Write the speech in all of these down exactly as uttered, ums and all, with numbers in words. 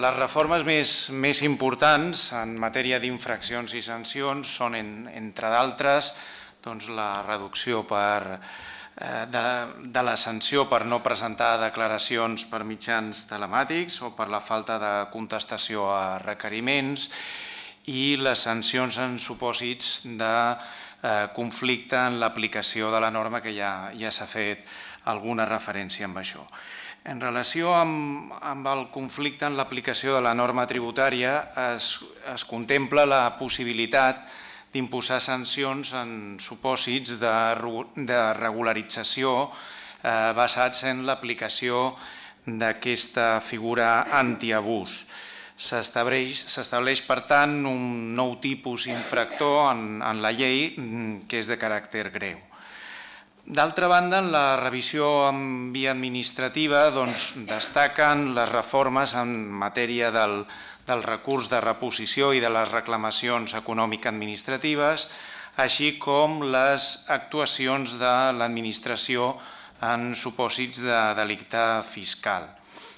les reformes més, més importants en matèria d'infraccions i sancions són, en, entre d'altres, doncs, la reducció per, eh, de, de la sanció per no presentar declaracions per mitjans telemàtics o per la falta de contestació a requeriments i les sancions en supòsits de eh, conflicte en l'aplicació de la norma, que ja, ja s'ha fet alguna referència amb això. En relació amb, amb el conflicte en l'aplicació de la norma tributària, es, es contempla la possibilitat d'imposar sancions en supòsits de, de regularització eh, basats en l'aplicació d'aquesta figura antiabús. S'estableix, s'estableix, per tant, un nou tipus infractor en, en la llei que és de caràcter greu. D'altra banda, en la revisió en via administrativa doncs, destaquen les reformes en matèria del, del recurs de reposició i de les reclamacions econòmic-administratives, així com les actuacions de l'administració en supòsits de delicte fiscal.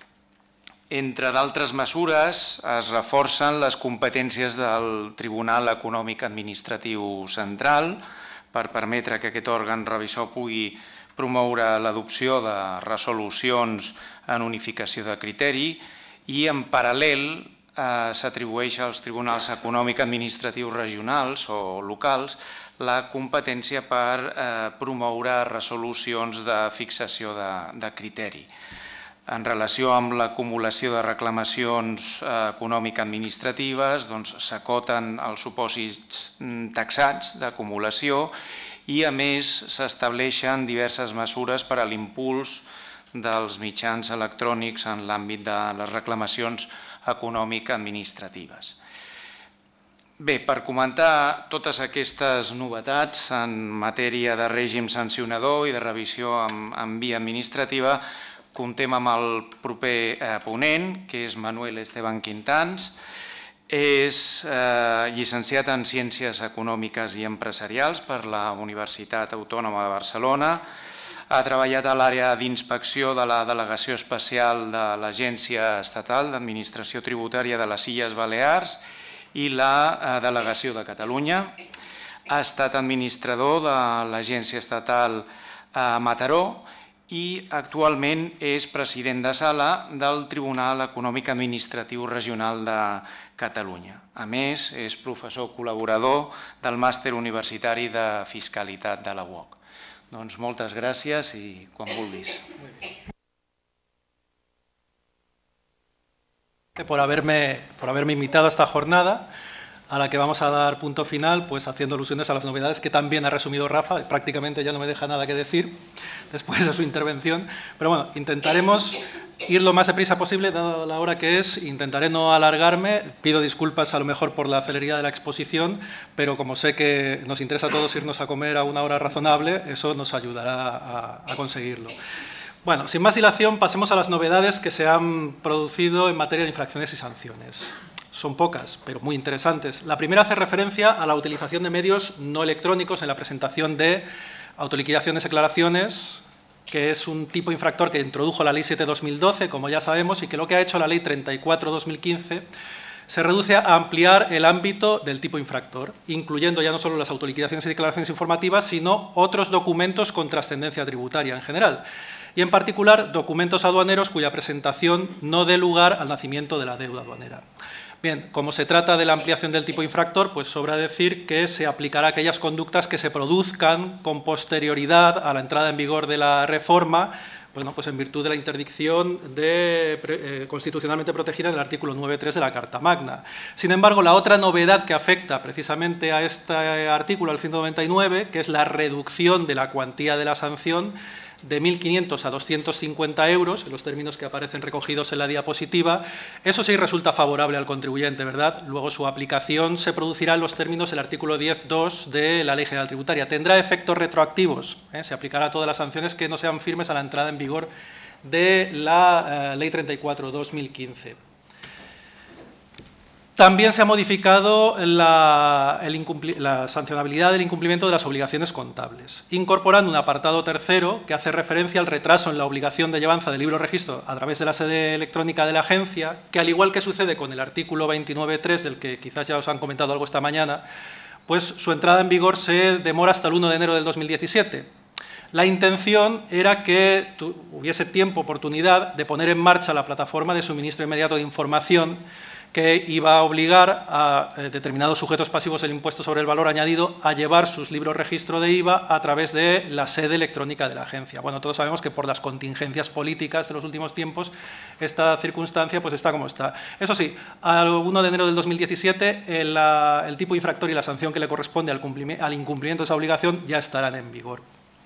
Entre d'altres mesures, es reforcen les competències del Tribunal Econòmic Administratiu Central per permetre que aquest òrgan revisor pugui promoure l'adopció de resolucions en unificació de criteri i, en paral·lel, eh, s'atribueix als Tribunals Econòmic Administratius regionals o locals la competència per eh, promoure resolucions de fixació de, de criteri. En relació amb l'acumulació de reclamacions econòmic-administratives, s'acoten els supòsits taxats d'acumulació i, a més, s'estableixen diverses mesures per a l'impuls dels mitjans electrònics en l'àmbit de les reclamacions econòmic-administratives. Bé, per comentar totes aquestes novetats en matèria de règim sancionador i de revisió en via administrativa, comptem amb el proper ponent, que és Manuel Esteban Quintans. És llicenciat en Ciències Econòmiques i Empresarials per la Universitat Autònoma de Barcelona. Ha treballat a l'àrea d'inspecció de la Delegació Especial de l'Agència Estatal d'Administració Tributària de les Illes Balears i la Delegació de Catalunya. Ha estat administrador de l'Agència Estatal a Mataró i actualment és president de sala del Tribunal Econòmic Administratiu Regional de Catalunya. A més, és professor col·laborador del Màster Universitari de Fiscalitat de la U O C. Doncs moltes gràcies i quan vulguis. Por haberme, por haberme invitado a esta jornada, a la que vamos a dar punto final, pues haciendo alusiones a las novedades que también ha resumido Rafa. Prácticamente ya no me deja nada que decir después de su intervención. Pero bueno, intentaremos ir lo más deprisa posible, dado la hora que es. Intentaré no alargarme. Pido disculpas a lo mejor por la celeridad de la exposición, pero como sé que nos interesa a todos irnos a comer a una hora razonable, eso nos ayudará a, a conseguirlo. Bueno, sin más dilación, pasemos a las novedades que se han producido en materia de infracciones y sanciones. Son pocas, pero muy interesantes. La primera hace referencia a la utilización de medios no electrónicos en la presentación de autoliquidaciones y declaraciones, que es un tipo infractor que introdujo la Ley siete barra dos mil doce, como ya sabemos, y que lo que ha hecho la Ley treinta y cuatro barra dos mil quince se reduce a ampliar el ámbito del tipo infractor, incluyendo ya no solo las autoliquidaciones y declaraciones informativas, sino otros documentos con trascendencia tributaria en general, y en particular documentos aduaneros cuya presentación no dé lugar al nacimiento de la deuda aduanera. Bien, como se trata de la ampliación del tipo infractor, pues sobra decir que se aplicará a aquellas conductas que se produzcan con posterioridad a la entrada en vigor de la reforma, bueno, pues en virtud de la interdicción de, eh, constitucionalmente protegida en el artículo nueve punto tres de la Carta Magna. Sin embargo, la otra novedad que afecta precisamente a este artículo, al ciento noventa y nueve, que es la reducción de la cuantía de la sanción de mil quinientos a doscientos cincuenta euros, en los términos que aparecen recogidos en la diapositiva. Eso sí resulta favorable al contribuyente, ¿verdad? Luego su aplicación se producirá en los términos del artículo diez punto dos de la Ley General Tributaria. Tendrá efectos retroactivos, ¿eh? Se aplicará a todas las sanciones que no sean firmes a la entrada en vigor de la eh, Ley treinta y cuatro barra dos mil quince. También se ha modificado la, el la sancionabilidad del incumplimiento de las obligaciones contables, incorporando un apartado tercero que hace referencia al retraso en la obligación de llevanza del libro registro a través de la sede electrónica de la agencia, que al igual que sucede con el artículo veintinueve punto tres, del que quizás ya os han comentado algo esta mañana, pues su entrada en vigor se demora hasta el uno de enero del dos mil diecisiete. La intención era que hubiese tiempo, oportunidad de poner en marcha la plataforma de suministro inmediato de información que iba a obligar a eh, determinados sujetos pasivos del impuesto sobre el valor añadido a llevar sus libros registro de I V A a través de la sede electrónica de la agencia. Bueno, todos sabemos que por las contingencias políticas de los últimos tiempos esta circunstancia pues está como está. Eso sí, al uno de enero del dos mil diecisiete el, la, el tipo infractor y la sanción que le corresponde al, al incumplimiento de esa obligación ya estarán en vigor.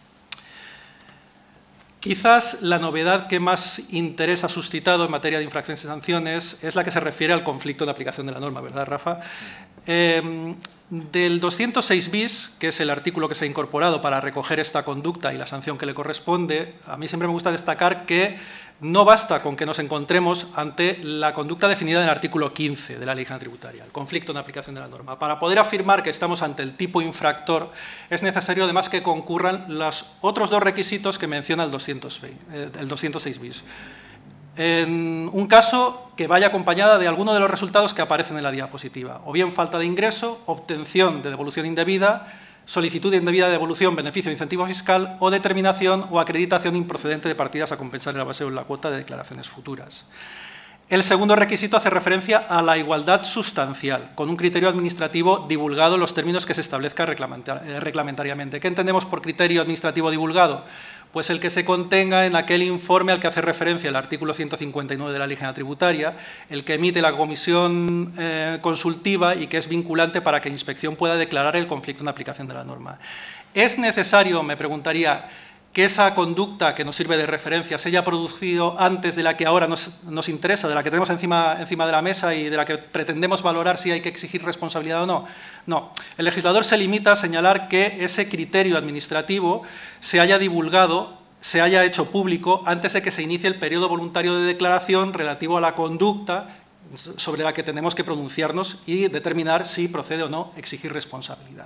Quizás la novedad que más interés ha suscitado en materia de infracciones y sanciones es la que se refiere al conflicto de aplicación de la norma, ¿verdad, Rafa? Eh, del doscientos seis bis, que es el artículo que se ha incorporado para recoger esta conducta y la sanción que le corresponde, a mí siempre me gusta destacar que no basta con que nos encontremos ante la conducta definida en el artículo quince de la Ley General Tributaria, el conflicto de aplicación de la norma. Para poder afirmar que estamos ante el tipo infractor, es necesario además que concurran los otros dos requisitos que menciona el doscientos seis bis. En un caso que vaya acompañada de alguno de los resultados que aparecen en la diapositiva, o bien falta de ingreso, obtención de devolución indebida, solicitud indebida de devolución, beneficio o incentivo fiscal, o determinación o acreditación improcedente de partidas a compensar en la base o en la cuota de declaraciones futuras. El segundo requisito hace referencia a la igualdad sustancial, con un criterio administrativo divulgado en los términos que se establezca reglamentariamente. ¿Qué entendemos por criterio administrativo divulgado? Pues el que se contenga en aquel informe al que hace referencia el artículo ciento cincuenta y nueve de la Ley General Tributaria, el que emite la comisión eh, consultiva y que es vinculante para que Inspección pueda declarar el conflicto en aplicación de la norma. ¿Es necesario, me preguntaría, que esa conducta que nos sirve de referencia se haya producido antes de la que ahora nos, nos interesa, de la que tenemos encima, encima de la mesa y de la que pretendemos valorar si hay que exigir responsabilidad o no? No. El legislador se limita a señalar que ese criterio administrativo se haya divulgado, se haya hecho público antes de que se inicie el periodo voluntario de declaración relativo a la conducta sobre la que tenemos que pronunciarnos y determinar si procede o no exigir responsabilidad.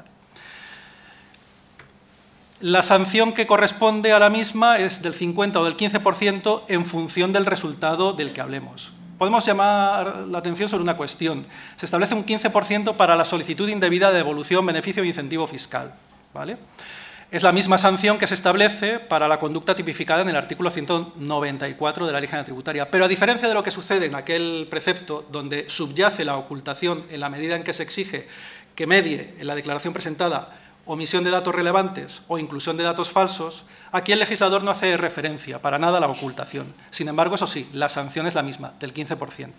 La sanción que corresponde a la misma es del cincuenta o del quince por ciento en función del resultado del que hablemos. Podemos llamar la atención sobre una cuestión. Se establece un quince por ciento para la solicitud indebida de devolución, beneficio o incentivo fiscal, ¿vale? Es la misma sanción que se establece para la conducta tipificada en el artículo ciento noventa y cuatro de la Ley General Tributaria. Pero a diferencia de lo que sucede en aquel precepto donde subyace la ocultación en la medida en que se exige que medie en la declaración presentada omisión de datos relevantes o inclusión de datos falsos, aquí el legislador no hace referencia para nada a la ocultación. Sin embargo, eso sí, la sanción es la misma, del quince por ciento.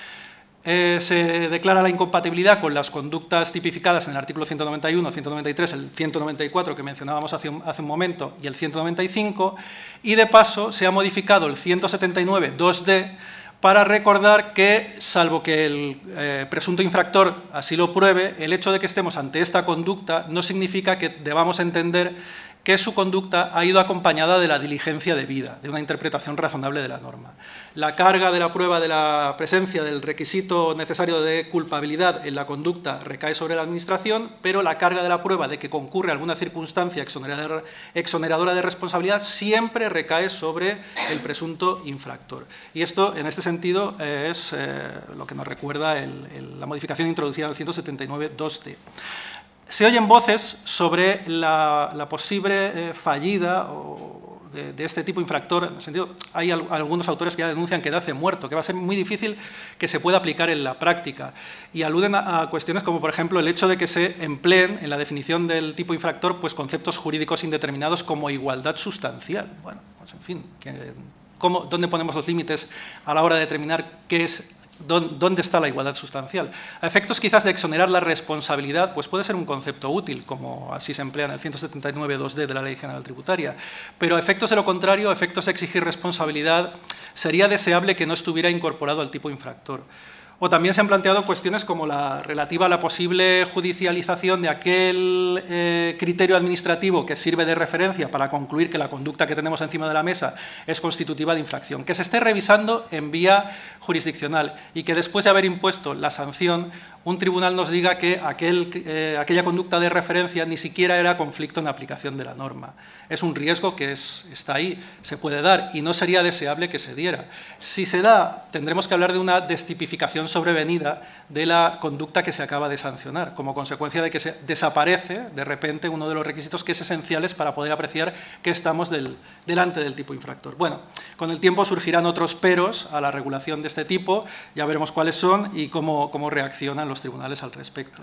Eh, se declara la incompatibilidad con las conductas tipificadas en el artículo ciento noventa y uno, ciento noventa y tres, el ciento noventa y cuatro que mencionábamos hace un, hace un momento y el ciento noventa y cinco, y de paso se ha modificado el ciento setenta y nueve punto dos d para recordar que, salvo que el eh, presunto infractor así lo pruebe, el hecho de que estemos ante esta conducta no significa que debamos entender que su conducta ha ido acompañada de la diligencia debida, de una interpretación razonable de la norma. La carga de la prueba de la presencia del requisito necesario de culpabilidad en la conducta recae sobre la Administración, pero la carga de la prueba de que concurre alguna circunstancia exoneradora de responsabilidad siempre recae sobre el presunto infractor. Y esto, en este sentido, es eh, lo que nos recuerda el, el, la modificación introducida en el ciento setenta y nueve punto dos d. Se oyen voces sobre la, la posible eh, fallida o de, de este tipo infractor. En el sentido, hay al, algunos autores que ya denuncian que nace muerto, que va a ser muy difícil que se pueda aplicar en la práctica. Y aluden a, a cuestiones como, por ejemplo, el hecho de que se empleen en la definición del tipo infractor pues, conceptos jurídicos indeterminados como igualdad sustancial. Bueno, pues en fin, que, ¿cómo, ¿dónde ponemos los límites a la hora de determinar qué es ¿dónde está la igualdad sustancial? A efectos quizás de exonerar la responsabilidad, pues puede ser un concepto útil, como así se emplea en el ciento setenta y nueve punto dos d de la Ley General Tributaria, pero a efectos de lo contrario, a efectos de exigir responsabilidad, sería deseable que no estuviera incorporado al tipo infractor. O también se han planteado cuestiones como la relativa a la posible judicialización de aquel eh, criterio administrativo que sirve de referencia para concluir que la conducta que tenemos encima de la mesa es constitutiva de infracción, que se esté revisando en vía jurisdiccional y que después de haber impuesto la sanción, un tribunal nos diga que aquel, eh, aquella conducta de referencia ni siquiera era conflicto en aplicación de la norma. Es un riesgo que es, está ahí, se puede dar y no sería deseable que se diera. Si se da, tendremos que hablar de una destipificación sobrevenida de la conducta que se acaba de sancionar, como consecuencia de que se desaparece de repente uno de los requisitos que es esenciales para poder apreciar que estamos del, delante del tipo infractor. Bueno, con el tiempo surgirán otros peros a la regulación de este tipo, ya veremos cuáles son y cómo, cómo reaccionan los tribunales al respecto.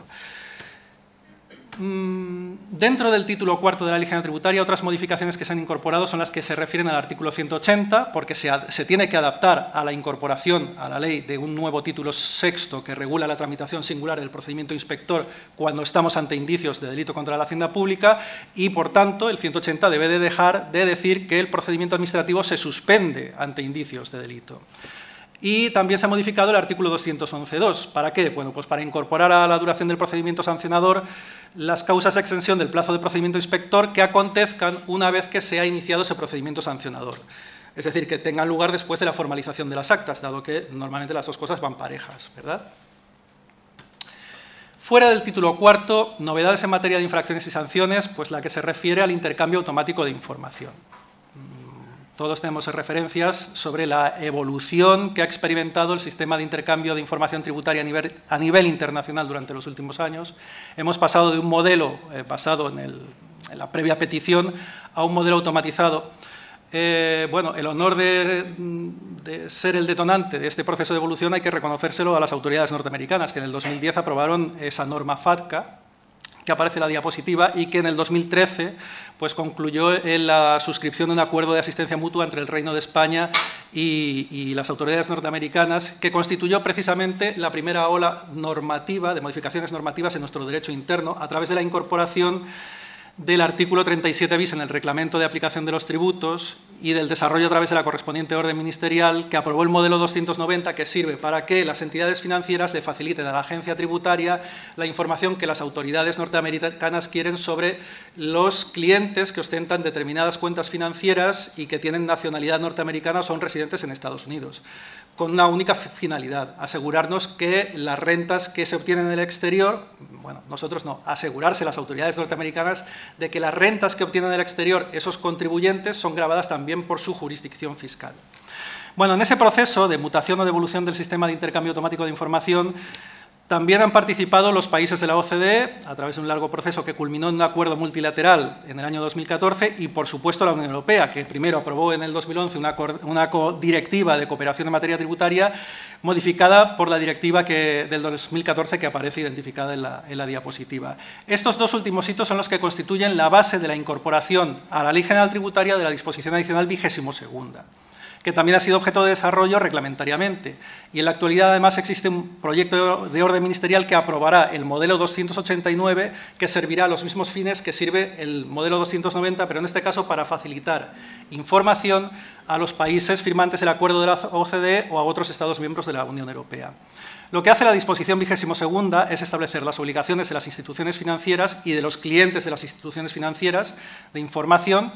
Dentro del título cuarto de la Ley General Tributaria, otras modificaciones que se han incorporado son las que se refieren al artículo ciento ochenta, porque se, se tiene que adaptar a la incorporación a la ley de un nuevo título sexto que regula la tramitación singular del procedimiento inspector cuando estamos ante indicios de delito contra la hacienda pública y, por tanto, el ciento ochenta debe de dejar de decir que el procedimiento administrativo se suspende ante indicios de delito. Y también se ha modificado el artículo doscientos once punto dos. ¿Para qué? Bueno, pues para incorporar a la duración del procedimiento sancionador las causas de extensión del plazo de procedimiento inspector que acontezcan una vez que se ha iniciado ese procedimiento sancionador. Es decir, que tengan lugar después de la formalización de las actas, dado que normalmente las dos cosas van parejas, ¿verdad? Fuera del título cuarto, novedades en materia de infracciones y sanciones, pues la que se refiere al intercambio automático de información. Todos tenemos referencias sobre la evolución que ha experimentado el sistema de intercambio de información tributaria a nivel, a nivel internacional durante los últimos años. Hemos pasado de un modelo eh, basado en, el, en la previa petición a un modelo automatizado. Eh, bueno, el honor de, de ser el detonante de este proceso de evolución hay que reconocérselo a las autoridades norteamericanas, que en el dos mil diez aprobaron esa norma FATCA, que aparece en la diapositiva, y que en el dos mil trece pues, concluyó en la suscripción de un acuerdo de asistencia mutua entre el Reino de España y, y las autoridades norteamericanas, que constituyó precisamente la primera ola normativa, de modificaciones normativas en nuestro derecho interno, a través de la incorporación del artículo treinta y siete bis en el Reglamento de Aplicación de los Tributos y del desarrollo a través de la correspondiente orden ministerial que aprobó el modelo doscientos noventa, que sirve para que las entidades financieras le faciliten a la agencia tributaria la información que las autoridades norteamericanas quieren sobre los clientes que ostentan determinadas cuentas financieras y que tienen nacionalidad norteamericana o son residentes en Estados Unidos, con una única finalidad: asegurarnos que las rentas que se obtienen en el exterior, bueno, nosotros no, asegurarse las autoridades norteamericanas de que las rentas que obtienen en el exterior esos contribuyentes son gravadas también por su jurisdicción fiscal. Bueno, en ese proceso de mutación o de evolución del sistema de intercambio automático de información también han participado los países de la O C D E a través de un largo proceso que culminó en un acuerdo multilateral en el año dos mil catorce y, por supuesto, la Unión Europea, que primero aprobó en el dos mil once una, una directiva de cooperación en materia tributaria modificada por la directiva que, del dos mil catorce que aparece identificada en la, en la diapositiva. Estos dos últimos hitos son los que constituyen la base de la incorporación a la Ley General Tributaria de la disposición adicional vigésimo segunda, que también ha sido objeto de desarrollo reglamentariamente. Y en la actualidad, además, existe un proyecto de orden ministerial que aprobará el modelo doscientos ochenta y nueve, que servirá a los mismos fines que sirve el modelo doscientos noventa, pero en este caso para facilitar información a los países firmantes del acuerdo de la O C D E o a otros Estados miembros de la Unión Europea. Lo que hace la disposición vigésimo segunda es establecer las obligaciones de las instituciones financieras y de los clientes de las instituciones financieras de información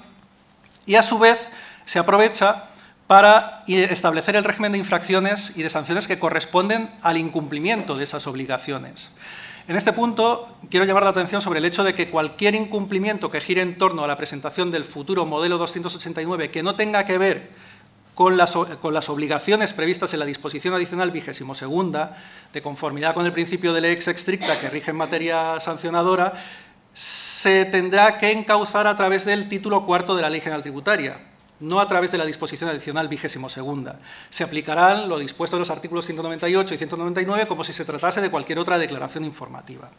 y, a su vez, se aprovecha para establecer el régimen de infracciones y de sanciones que corresponden al incumplimiento de esas obligaciones. En este punto, quiero llamar la atención sobre el hecho de que cualquier incumplimiento que gire en torno a la presentación del futuro modelo doscientos ochenta y nueve que no tenga que ver con las, con las obligaciones previstas en la disposición adicional vigésimo segunda, de conformidad con el principio de lex extricta que rige en materia sancionadora, se tendrá que encauzar a través del título cuarto de la Ley General Tributaria, no a través de la disposición adicional vigésimo segunda. Se aplicarán lo dispuesto en los artículos ciento noventa y ocho y ciento noventa y nueve como si se tratase de cualquier otra declaración informativa.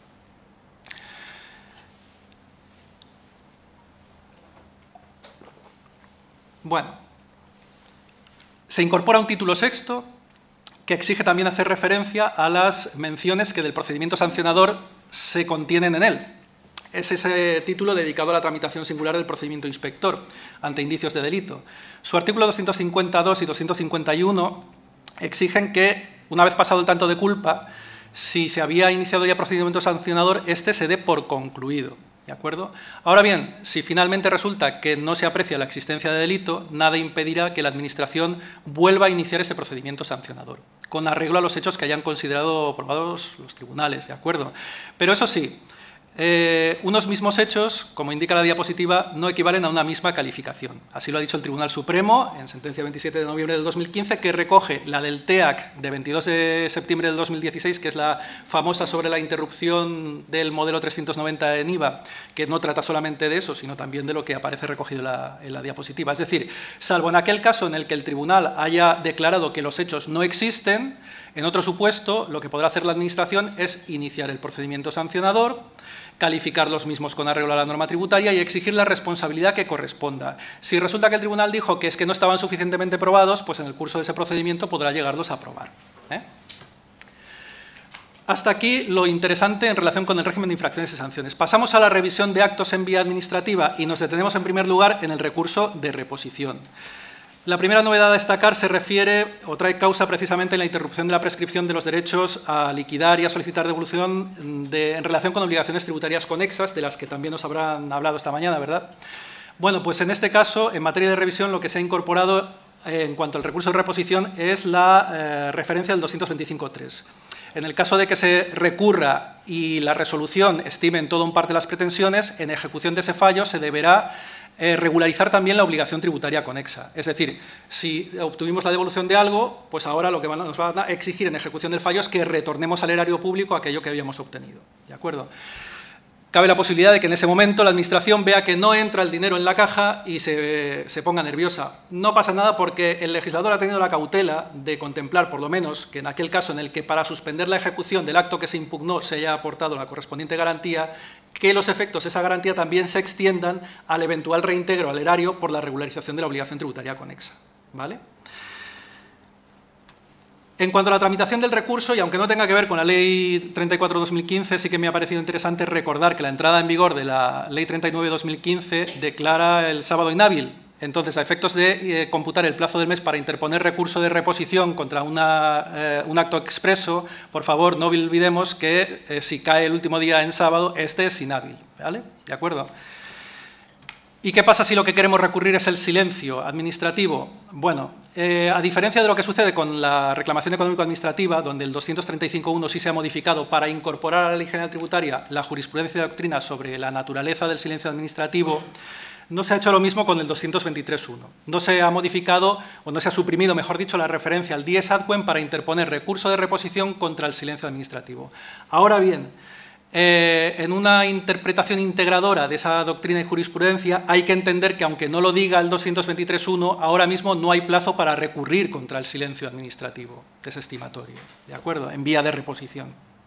Bueno, se incorpora un título sexto que exige también hacer referencia a las menciones que del procedimiento sancionador se contienen en él. Es ese título dedicado a la tramitación singular del procedimiento inspector ante indicios de delito. Su artículo doscientos cincuenta y dos y doscientos cincuenta y uno exigen que una vez pasado el tanto de culpa, si se había iniciado ya procedimiento sancionador, este se dé por concluido. ¿De acuerdo? Ahora bien, si finalmente resulta que no se aprecia la existencia de delito, nada impedirá que la Administración vuelva a iniciar ese procedimiento sancionador, con arreglo a los hechos que hayan considerado probados los tribunales, ¿de acuerdo? Pero eso sí, eh, unos mismos hechos, como indica la diapositiva, no equivalen a una misma calificación. Así lo ha dicho el Tribunal Supremo en sentencia veintisiete de noviembre del dos mil quince, que recoge la del T E A C de veintidós de septiembre del dos mil dieciséis, que es la famosa sobre la interrupción del modelo trescientos noventa en I V A, que no trata solamente de eso, sino también de lo que aparece recogido en la, en la diapositiva. Es decir, salvo en aquel caso en el que el tribunal haya declarado que los hechos no existen, en otro supuesto, lo que podrá hacer la Administración es iniciar el procedimiento sancionador, calificar los mismos con arreglo a la norma tributaria y exigir la responsabilidad que corresponda. Si resulta que el tribunal dijo que es que no estaban suficientemente probados, pues en el curso de ese procedimiento podrá llegarlos a probar. ¿eh? Hasta aquí lo interesante en relación con el régimen de infracciones y sanciones. Pasamos a la revisión de actos en vía administrativa y nos detenemos en primer lugar en el recurso de reposición. La primera novedad a destacar se refiere o trae causa precisamente en la interrupción de la prescripción de los derechos a liquidar y a solicitar devolución de, en relación con obligaciones tributarias conexas, de las que también nos habrán hablado esta mañana, ¿verdad? Bueno, pues en este caso, en materia de revisión, lo que se ha incorporado eh, en cuanto al recurso de reposición es la eh, referencia del doscientos veinticinco punto tres. En el caso de que se recurra y la resolución estime en todo o en parte las pretensiones, en ejecución de ese fallo se deberá eh, regularizar también la obligación tributaria conexa. Es decir, si obtuvimos la devolución de algo, pues ahora lo que van a, nos van a exigir en ejecución del fallo es que retornemos al erario público aquello que habíamos obtenido. ¿De acuerdo? Cabe la posibilidad de que en ese momento la Administración vea que no entra el dinero en la caja y se, se ponga nerviosa. No pasa nada porque el legislador ha tenido la cautela de contemplar, por lo menos, que en aquel caso en el que para suspender la ejecución del acto que se impugnó se haya aportado la correspondiente garantía, que los efectos de esa garantía también se extiendan al eventual reintegro al erario por la regularización de la obligación tributaria conexa. ¿Vale? En cuanto a la tramitación del recurso, y aunque no tenga que ver con la Ley treinta y cuatro barra dos mil quince, sí que me ha parecido interesante recordar que la entrada en vigor de la Ley treinta y nueve barra dos mil quince declara el sábado inhábil. Entonces, a efectos de eh, computar el plazo del mes para interponer recurso de reposición contra una, eh, un acto expreso, por favor, no olvidemos que eh, si cae el último día en sábado, este es inhábil. ¿Vale? ¿De acuerdo? ¿Y qué pasa si lo que queremos recurrir es el silencio administrativo? Bueno, eh, a diferencia de lo que sucede con la reclamación económico-administrativa, donde el doscientos treinta y cinco punto uno sí se ha modificado para incorporar a la Ley General Tributaria la jurisprudencia de doctrina sobre la naturaleza del silencio administrativo, no se ha hecho lo mismo con el doscientos veintitrés punto uno. No se ha modificado, o no se ha suprimido, mejor dicho, la referencia al dies ad quem para interponer recurso de reposición contra el silencio administrativo. Ahora bien, Eh, en una interpretación integradora de esa doctrina y jurisprudencia hay que entender que, aunque no lo diga el doscientos veintitrés punto uno, ahora mismo no hay plazo para recurrir contra el silencio administrativo desestimatorio, ¿de acuerdo?, en vía de reposición.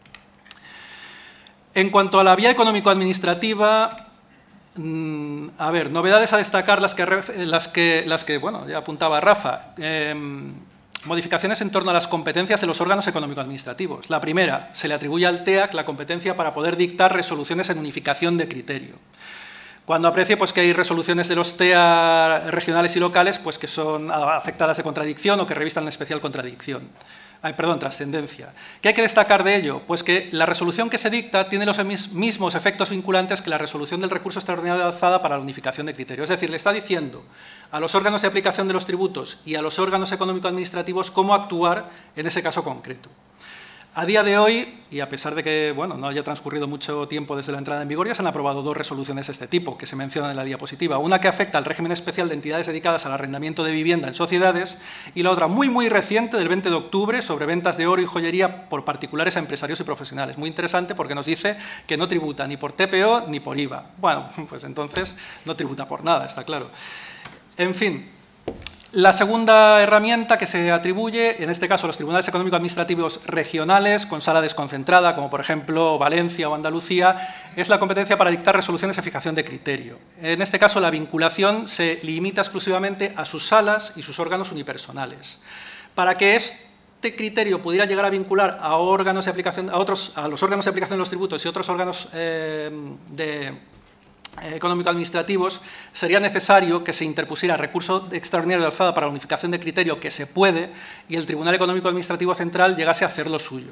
En cuanto a la vía económico-administrativa, mmm, a ver, novedades a destacar las que, las que, las que bueno, ya apuntaba Rafa. Eh, Modificaciones en torno a las competencias de los órganos económico-administrativos. La primera, se le atribuye al T E A C la competencia para poder dictar resoluciones en unificación de criterio. Cuando aprecie pues, que hay resoluciones de los T E A regionales y locales pues, que son afectadas de contradicción o que revistan en especial contradicción. Ay, perdón, trascendencia. ¿Qué hay que destacar de ello? Pues que la resolución que se dicta tiene los mismos efectos vinculantes que la resolución del recurso extraordinario de alzada para la unificación de criterio. Es decir, le está diciendo a los órganos de aplicación de los tributos y a los órganos económico-administrativos cómo actuar en ese caso concreto. A día de hoy, y a pesar de que bueno, no haya transcurrido mucho tiempo desde la entrada en vigor, ya se han aprobado dos resoluciones de este tipo, que se mencionan en la diapositiva. Una que afecta al régimen especial de entidades dedicadas al arrendamiento de vivienda en sociedades, y la otra muy, muy reciente, del veinte de octubre, sobre ventas de oro y joyería por particulares a empresarios y profesionales. Muy interesante porque nos dice que no tributa ni por T P O ni por I V A. Bueno, pues entonces no tributa por nada, está claro. En fin. La segunda herramienta que se atribuye, en este caso a los tribunales económico-administrativos regionales con sala desconcentrada, como por ejemplo Valencia o Andalucía, es la competencia para dictar resoluciones de fijación de criterio. En este caso la vinculación se limita exclusivamente a sus salas y sus órganos unipersonales. Para que este criterio pudiera llegar a vincular a, órganos de aplicación, a, otros, a los órganos de aplicación de los tributos y otros órganos eh, de... económico-administrativos, sería necesario que se interpusiera recurso extraordinario de alzada para la unificación de criterio, que se puede, y el Tribunal Económico-Administrativo Central llegase a hacer lo suyo.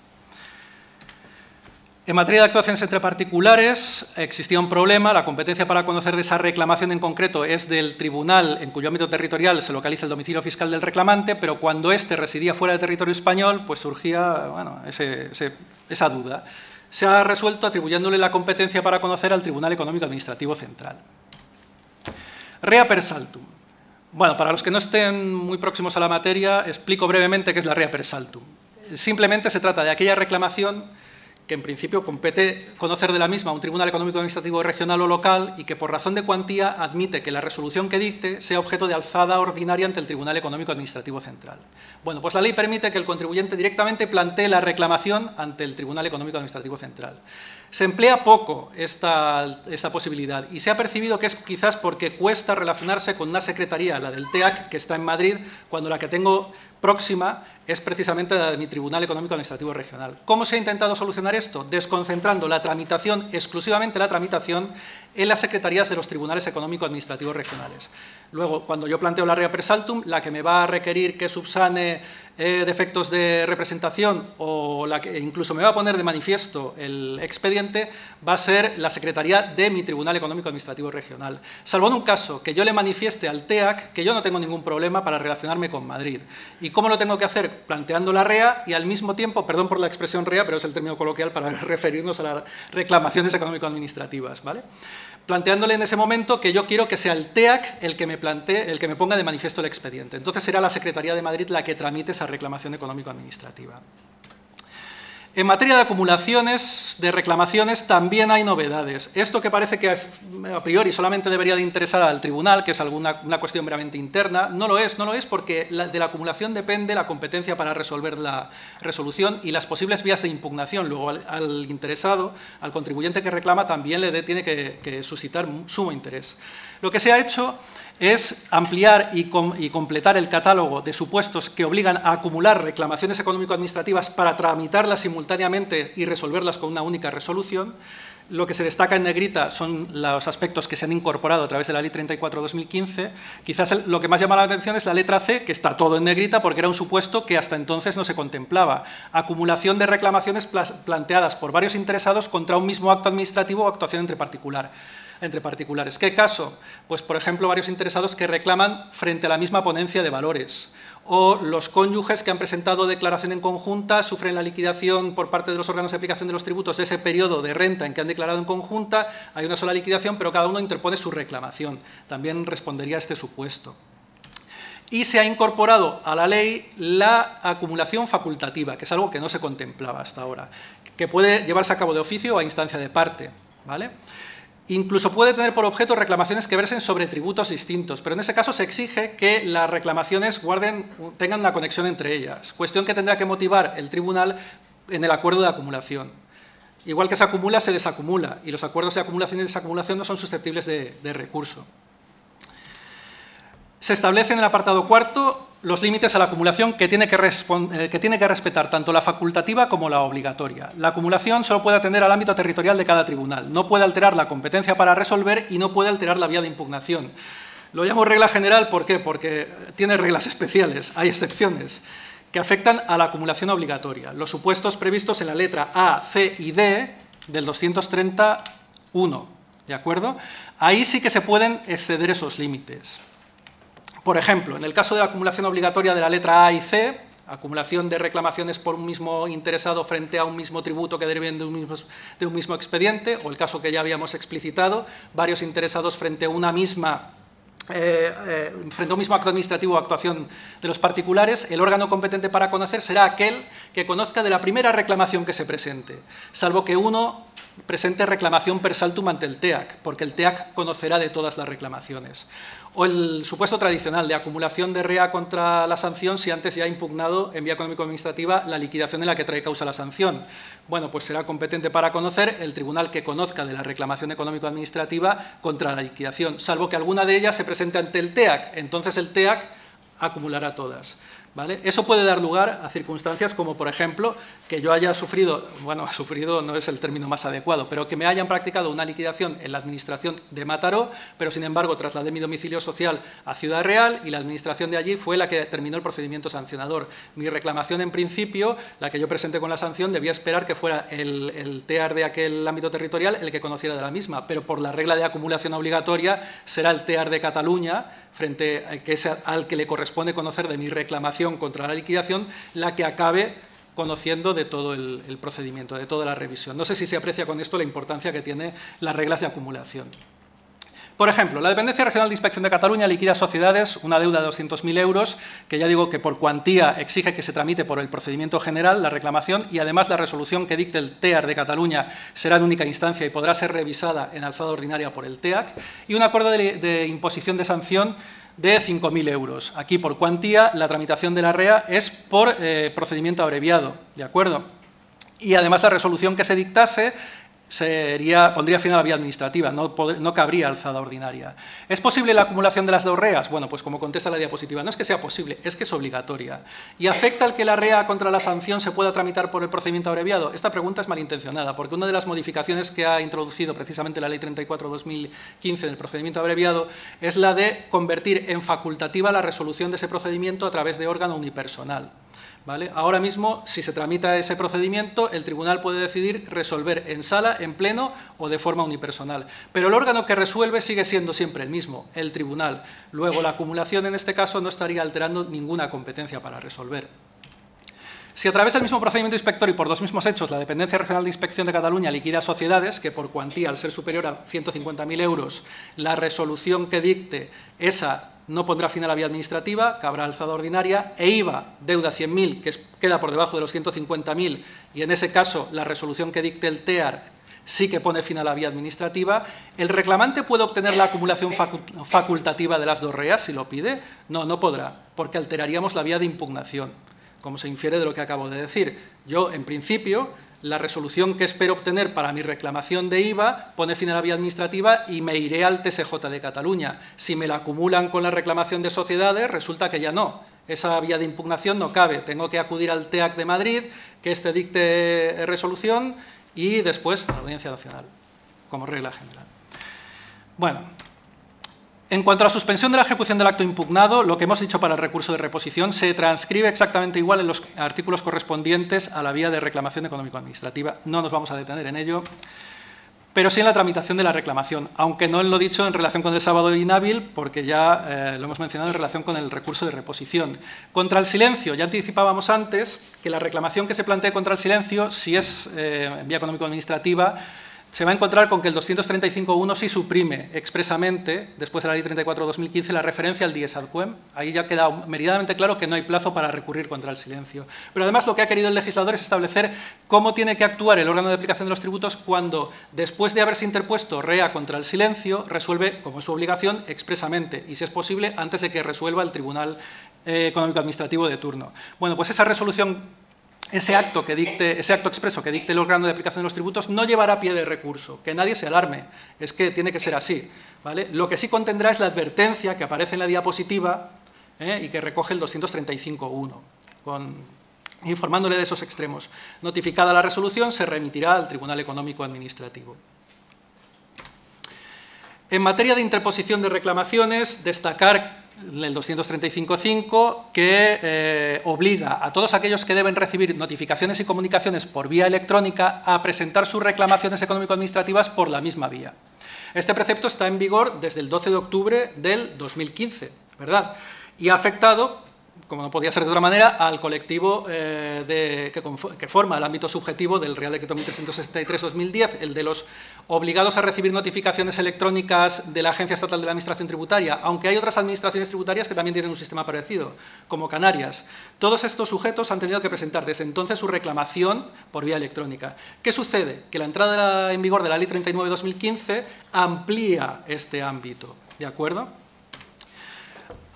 En materia de actuaciones entre particulares, existía un problema. La competencia para conocer de esa reclamación en concreto es del tribunal en cuyo ámbito territorial se localiza el domicilio fiscal del reclamante, pero cuando éste residía fuera del territorio español, pues surgía bueno, ese, ese, esa duda. Se ha resuelto atribuyéndole la competencia para conocer al Tribunal Económico Administrativo Central. Rea per saltum. Bueno, para los que no estén muy próximos a la materia, explico brevemente qué es la rea per saltum. Simplemente se trata de aquella reclamación que en principio compete conocer de la misma a un Tribunal Económico Administrativo regional o local y que por razón de cuantía admite que la resolución que dicte sea objeto de alzada ordinaria ante el Tribunal Económico Administrativo Central. Bueno, pues la ley permite que el contribuyente directamente plantee la reclamación ante el Tribunal Económico Administrativo Central. Se emplea poco esta, esta posibilidad y se ha percibido que es quizás porque cuesta relacionarse con una secretaría, la del T E A C, que está en Madrid, cuando la que tengo próxima es precisamente la de mi Tribunal Económico Administrativo Regional. ¿Cómo se ha intentado solucionar esto? Desconcentrando la tramitación, exclusivamente la tramitación, en las secretarías de los Tribunales Económico Administrativos Regionales. Luego, cuando yo planteo la rea per saltum, la que me va a requerir que subsane eh, defectos de representación o la que incluso me va a poner de manifiesto el expediente va a ser la secretaría de mi Tribunal Económico Administrativo Regional. Salvo en un caso que yo le manifieste al T E A C que yo no tengo ningún problema para relacionarme con Madrid. ¿Y cómo lo tengo que hacer? Planteando la rea y al mismo tiempo, perdón por la expresión rea, pero es el término coloquial para referirnos a las reclamaciones económico-administrativas, ¿vale? Planteándole en ese momento que yo quiero que sea el T E A C el que me plantee, el que me ponga de manifiesto el expediente. Entonces será la Secretaría de Madrid la que tramite esa reclamación económico-administrativa. En materia de acumulaciones, de reclamaciones, también hay novedades. Esto que parece que a priori solamente debería de interesar al tribunal, que es alguna, una cuestión meramente interna, no lo es, no lo es porque la, de la acumulación depende la competencia para resolver la resolución y las posibles vías de impugnación. Luego al, al interesado, al contribuyente que reclama, también le de, tiene que, que suscitar sumo interés. Lo que se ha hecho es ampliar y, com y completar el catálogo de supuestos que obligan a acumular reclamaciones económico-administrativas para tramitarlas simultáneamente y resolverlas con una única resolución. Lo que se destaca en negrita son los aspectos que se han incorporado a través de la Ley treinta y cuatro barra dos mil quince. Quizás el, lo que más llama la atención es la letra C, que está todo en negrita porque era un supuesto que hasta entonces no se contemplaba. Acumulación de reclamaciones planteadas por varios interesados contra un mismo acto administrativo o actuación entre particular. entre particulares. ¿Qué caso? Pues, por ejemplo, varios interesados que reclaman frente a la misma ponencia de valores, o los cónyuges que han presentado declaración en conjunta sufren la liquidación por parte de los órganos de aplicación de los tributos de ese periodo de renta en que han declarado en conjunta, hay una sola liquidación, pero cada uno interpone su reclamación. También respondería a este supuesto. Y se ha incorporado a la ley la acumulación facultativa, que es algo que no se contemplaba hasta ahora, que puede llevarse a cabo de oficio o a instancia de parte, ¿vale? Incluso puede tener por objeto reclamaciones que versen sobre tributos distintos, pero en ese caso se exige que las reclamaciones guarden, tengan una conexión entre ellas, cuestión que tendrá que motivar el tribunal en el acuerdo de acumulación. Igual que se acumula, se desacumula, y los acuerdos de acumulación y desacumulación no son susceptibles de, de recurso. Se establece en el apartado cuarto los límites a la acumulación que tiene que, eh, que tiene que respetar tanto la facultativa como la obligatoria. La acumulación solo puede atender al ámbito territorial de cada tribunal, no puede alterar la competencia para resolver y no puede alterar la vía de impugnación. Lo llamo regla general, ¿por qué? Porque tiene reglas especiales, hay excepciones, que afectan a la acumulación obligatoria. Los supuestos previstos en la letra A, C y D del doscientos treinta y uno, ¿de acuerdo? Ahí sí que se pueden exceder esos límites. Por ejemplo, en el caso de la acumulación obligatoria de la letra A y C, acumulación de reclamaciones por un mismo interesado frente a un mismo tributo que deriven de un mismo, de un mismo expediente, o el caso que ya habíamos explicitado, varios interesados frente a una misma Eh, eh, frente a un mismo acto administrativo o actuación de los particulares, el órgano competente para conocer será aquel que conozca de la primera reclamación que se presente, salvo que uno presente reclamación per saltum ante el T E A C, porque el T E A C conocerá de todas las reclamaciones. O el supuesto tradicional de acumulación de rea contra la sanción si antes ya ha impugnado en vía económico-administrativa la liquidación en la que trae causa la sanción. Bueno, pues será competente para conocer el tribunal que conozca de la reclamación económico-administrativa contra la liquidación, salvo que alguna de ellas se presente ante el T E A C. Entonces el T E A C acumulará todas, ¿vale? Eso puede dar lugar a circunstancias como, por ejemplo, que yo haya sufrido, bueno, sufrido no es el término más adecuado, pero que me hayan practicado una liquidación en la administración de Mataró, pero sin embargo trasladé mi domicilio social a Ciudad Real y la administración de allí fue la que terminó el procedimiento sancionador. Mi reclamación, en principio, la que yo presenté con la sanción, debía esperar que fuera el, el TEAR de aquel ámbito territorial el que conociera de la misma, pero por la regla de acumulación obligatoria será el TEAR de Cataluña, frente a que es al que le corresponde conocer de mi reclamación contra la liquidación, la que acabe conociendo de todo el, el procedimiento, de toda la revisión. No sé si se aprecia con esto la importancia que tienen las reglas de acumulación. Por ejemplo, la Dependencia Regional de Inspección de Cataluña liquida sociedades una deuda de doscientos mil euros, que ya digo que por cuantía exige que se tramite por el procedimiento general la reclamación y además la resolución que dicte el TEAR de Cataluña será en única instancia y podrá ser revisada en alzada ordinaria por el TEAC, y un acuerdo de, de imposición de sanción de cinco mil euros. Aquí, por cuantía, la tramitación de la R E A es por eh, procedimiento abreviado, ¿de acuerdo? Y además la resolución que se dictase sería, pondría fin a la vía administrativa, no, podría, no cabría alzada ordinaria. ¿Es posible la acumulación de las dos R E As? Bueno, pues como contesta la diapositiva, no es que sea posible, es que es obligatoria. ¿Y afecta al que la R E A contra la sanción se pueda tramitar por el procedimiento abreviado? Esta pregunta es malintencionada, porque una de las modificaciones que ha introducido precisamente la Ley treinta y cuatro barra dos mil quince del procedimiento abreviado es la de convertir en facultativa la resolución de ese procedimiento a través de órgano unipersonal. ¿Vale? Ahora mismo, si se tramita ese procedimiento, el tribunal puede decidir resolver en sala, en pleno o de forma unipersonal. Pero el órgano que resuelve sigue siendo siempre el mismo, el tribunal. Luego, la acumulación en este caso no estaría alterando ninguna competencia para resolver. Si a través del mismo procedimiento inspector y por los mismos hechos la Dependencia Regional de Inspección de Cataluña liquida sociedades que por cuantía, al ser superior a ciento cincuenta mil euros, la resolución que dicte, esa no pondrá fin a la vía administrativa, cabrá alzada ordinaria, e I V A, deuda cien mil, que queda por debajo de los ciento cincuenta mil, y en ese caso la resolución que dicte el TEAR sí que pone fin a la vía administrativa, ¿el reclamante puede obtener la acumulación facultativa de las dos R E As si lo pide? No, no podrá, porque alteraríamos la vía de impugnación, como se infiere de lo que acabo de decir. Yo, en principio, la resolución que espero obtener para mi reclamación de I V A pone fin a la vía administrativa y me iré al T S J de Cataluña. Si me la acumulan con la reclamación de sociedades, resulta que ya no. Esa vía de impugnación no cabe. Tengo que acudir al TEAC de Madrid, que este dicte resolución, y después a la Audiencia Nacional, como regla general. Bueno, en cuanto a la suspensión de la ejecución del acto impugnado, lo que hemos dicho para el recurso de reposición se transcribe exactamente igual en los artículos correspondientes a la vía de reclamación económico-administrativa. No nos vamos a detener en ello, pero sí en la tramitación de la reclamación, aunque no en lo dicho en relación con el sábado inhábil, porque ya eh, lo hemos mencionado en relación con el recurso de reposición. Contra el silencio, ya anticipábamos antes que la reclamación que se plantee contra el silencio, si es eh, en vía económico-administrativa, se va a encontrar con que el doscientos treinta y cinco punto uno sí suprime expresamente, después de la Ley treinta y cuatro barra dos mil quince, la referencia al dies ad quem. Ahí ya queda meridianamente claro que no hay plazo para recurrir contra el silencio. Pero además lo que ha querido el legislador es establecer cómo tiene que actuar el órgano de aplicación de los tributos cuando, después de haberse interpuesto R E A contra el silencio, resuelve, como es su obligación, expresamente, y si es posible, antes de que resuelva el Tribunal eh, Económico-Administrativo de turno. Bueno, pues esa resolución, Ese acto, que dicte, ese acto expreso que dicte el órgano de aplicación de los tributos no llevará pie de recurso, que nadie se alarme, es que tiene que ser así, ¿vale? Lo que sí contendrá es la advertencia que aparece en la diapositiva ¿eh? y que recoge el doscientos treinta y cinco punto uno, con, informándole de esos extremos. Notificada la resolución, se remitirá al Tribunal Económico Administrativo. En materia de interposición de reclamaciones, destacar el doscientos treinta y cinco punto cinco, que eh, obliga a todos aquellos que deben recibir notificaciones y comunicaciones por vía electrónica a presentar sus reclamaciones económico-administrativas por la misma vía. Este precepto está en vigor desde el doce de octubre del dos mil quince, ¿verdad? Y ha afectado, como no podía ser de otra manera, al colectivo eh, de, que, que forma el ámbito subjetivo del Real Decreto mil trescientos sesenta y tres barra dos mil diez, el de los obligados a recibir notificaciones electrónicas de la Agencia Estatal de la Administración Tributaria, aunque hay otras administraciones tributarias que también tienen un sistema parecido, como Canarias. Todos estos sujetos han tenido que presentar desde entonces su reclamación por vía electrónica. ¿Qué sucede? Que la entrada en vigor de la Ley treinta y nueve barra dos mil quince amplía este ámbito, ¿de acuerdo?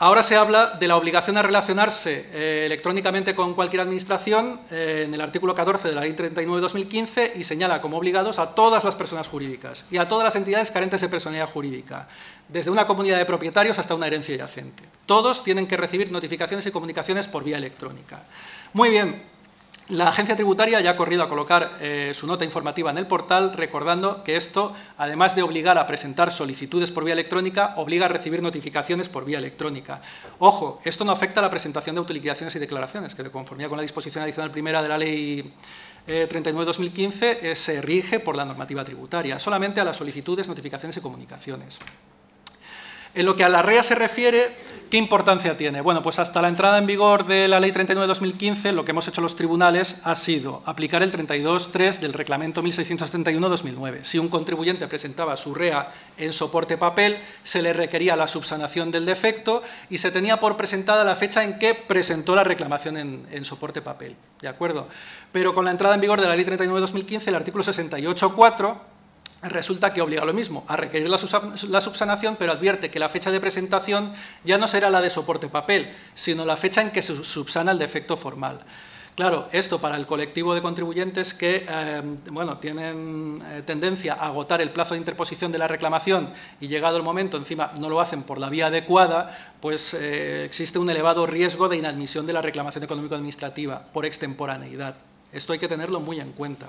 Ahora se habla de la obligación a relacionarse eh, electrónicamente con cualquier administración eh, en el artículo catorce de la Ley treinta y nueve barra dos mil quince y señala como obligados a todas las personas jurídicas y a todas las entidades carentes de personalidad jurídica, desde una comunidad de propietarios hasta una herencia yacente. Todos tienen que recibir notificaciones y comunicaciones por vía electrónica. Muy bien. La agencia tributaria ya ha corrido a colocar eh, su nota informativa en el portal, recordando que esto, además de obligar a presentar solicitudes por vía electrónica, obliga a recibir notificaciones por vía electrónica. Ojo, esto no afecta a la presentación de autoliquidaciones y declaraciones, que de conformidad con la disposición adicional primera de la Ley eh, treinta y nueve barra dos mil quince eh, se rige por la normativa tributaria, solamente a las solicitudes, notificaciones y comunicaciones. En lo que a la R E A se refiere, ¿qué importancia tiene? Bueno, pues hasta la entrada en vigor de la Ley treinta y nueve barra dos mil quince, lo que hemos hecho los tribunales ha sido aplicar el treinta y dos punto tres del Reglamento mil seiscientos setenta y uno barra dos mil nueve. Si un contribuyente presentaba su R E A en soporte papel, se le requería la subsanación del defecto y se tenía por presentada la fecha en que presentó la reclamación en, en soporte papel. ¿De acuerdo? Pero con la entrada en vigor de la Ley treinta y nueve barra dos mil quince, el artículo sesenta y ocho punto cuatro resulta que obliga lo mismo, a requerir la subsanación, pero advierte que la fecha de presentación ya no será la de soporte papel, sino la fecha en que se subsana el defecto formal. Claro, esto para el colectivo de contribuyentes que eh, bueno, tienen eh, tendencia a agotar el plazo de interposición de la reclamación y llegado el momento, encima no lo hacen por la vía adecuada, pues eh, existe un elevado riesgo de inadmisión de la reclamación económico-administrativa por extemporaneidad. Esto hay que tenerlo muy en cuenta.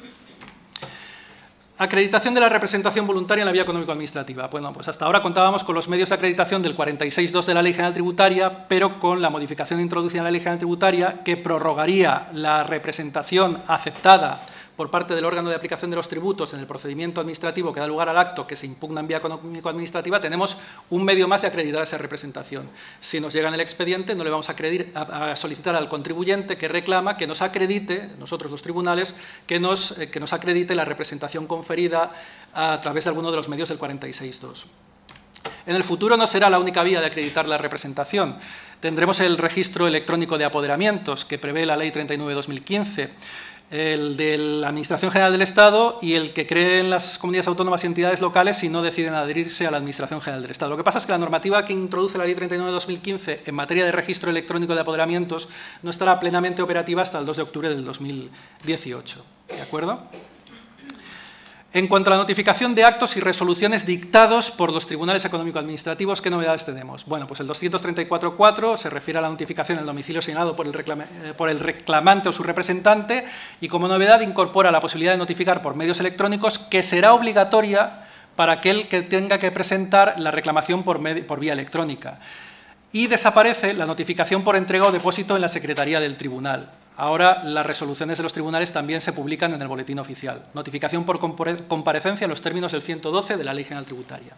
Acreditación de la representación voluntaria en la vía económico-administrativa. Bueno, pues hasta ahora contábamos con los medios de acreditación del cuarenta y seis punto dos de la Ley General Tributaria, pero con la modificación introducida en la Ley General Tributaria que prorrogaría la representación aceptada por parte del órgano de aplicación de los tributos en el procedimiento administrativo que da lugar al acto que se impugna en vía económico-administrativa, tenemos un medio más de acreditar esa representación. Si nos llega en el expediente, no le vamos a, a, a solicitar al contribuyente que reclama que nos acredite, nosotros los tribunales, que nos, eh, que nos acredite la representación conferida a través de alguno de los medios del cuarenta y seis punto dos. En el futuro no será la única vía de acreditar la representación. Tendremos el registro electrónico de apoderamientos que prevé la Ley treinta y nueve barra dos mil quince, el de la Administración General del Estado y el que creen las comunidades autónomas y entidades locales si no deciden adherirse a la Administración General del Estado. Lo que pasa es que la normativa que introduce la Ley treinta y nueve barra dos mil quince en materia de registro electrónico de apoderamientos no estará plenamente operativa hasta el dos de octubre del dos mil dieciocho. ¿De acuerdo? En cuanto a la notificación de actos y resoluciones dictados por los tribunales económico-administrativos, ¿qué novedades tenemos? Bueno, pues el doscientos treinta y cuatro punto cuatro se refiere a la notificación en el domicilio señalado por el, reclame, eh, por el reclamante o su representante y como novedad incorpora la posibilidad de notificar por medios electrónicos que será obligatoria para aquel que tenga que presentar la reclamación por, por vía electrónica. Y desaparece la notificación por entrega o depósito en la Secretaría del Tribunal. Ahora las resoluciones de los tribunales también se publican en el boletín oficial. Notificación por comparecencia en los términos del ciento doce de la Ley General Tributaria.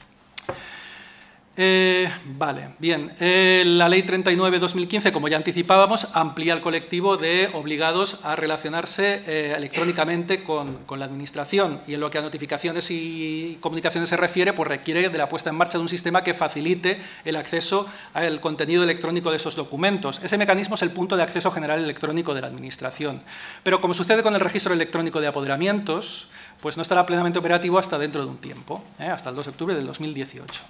Eh, vale, bien. Eh, la Ley treinta y nueve barra dos mil quince, como ya anticipábamos, amplía el colectivo de obligados a relacionarse eh, electrónicamente con, con la Administración y en lo que a notificaciones y comunicaciones se refiere, pues requiere de la puesta en marcha de un sistema que facilite el acceso al contenido electrónico de esos documentos. Ese mecanismo es el punto de acceso general electrónico de la Administración. Pero como sucede con el registro electrónico de apoderamientos, pues no estará plenamente operativo hasta dentro de un tiempo, ¿eh? hasta el dos de octubre del dos mil dieciocho.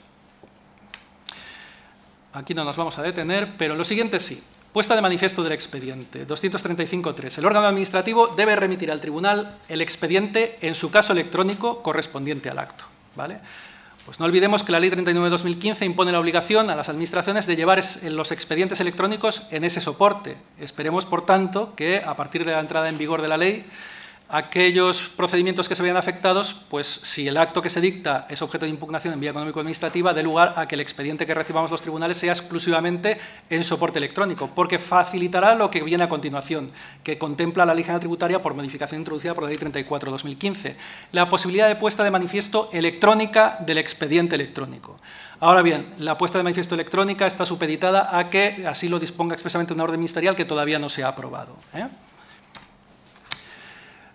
Aquí no nos vamos a detener, pero en lo siguiente sí. Puesta de manifiesto del expediente, doscientos treinta y cinco punto tres. El órgano administrativo debe remitir al tribunal el expediente en su caso electrónico correspondiente al acto, ¿vale? Pues no olvidemos que la Ley treinta y nueve barra dos mil quince impone la obligación a las administraciones de llevar los expedientes electrónicos en ese soporte. Esperemos, por tanto, que a partir de la entrada en vigor de la ley, aquellos procedimientos que se vean afectados, pues si el acto que se dicta es objeto de impugnación en vía económico-administrativa, dé lugar a que el expediente que recibamos los tribunales sea exclusivamente en soporte electrónico, porque facilitará lo que viene a continuación, que contempla la Ley General Tributaria por modificación introducida por la Ley treinta y cuatro barra dos mil quince, la posibilidad de puesta de manifiesto electrónica del expediente electrónico. Ahora bien, la puesta de manifiesto electrónica está supeditada a que así lo disponga expresamente una orden ministerial que todavía no se ha aprobado, ¿eh?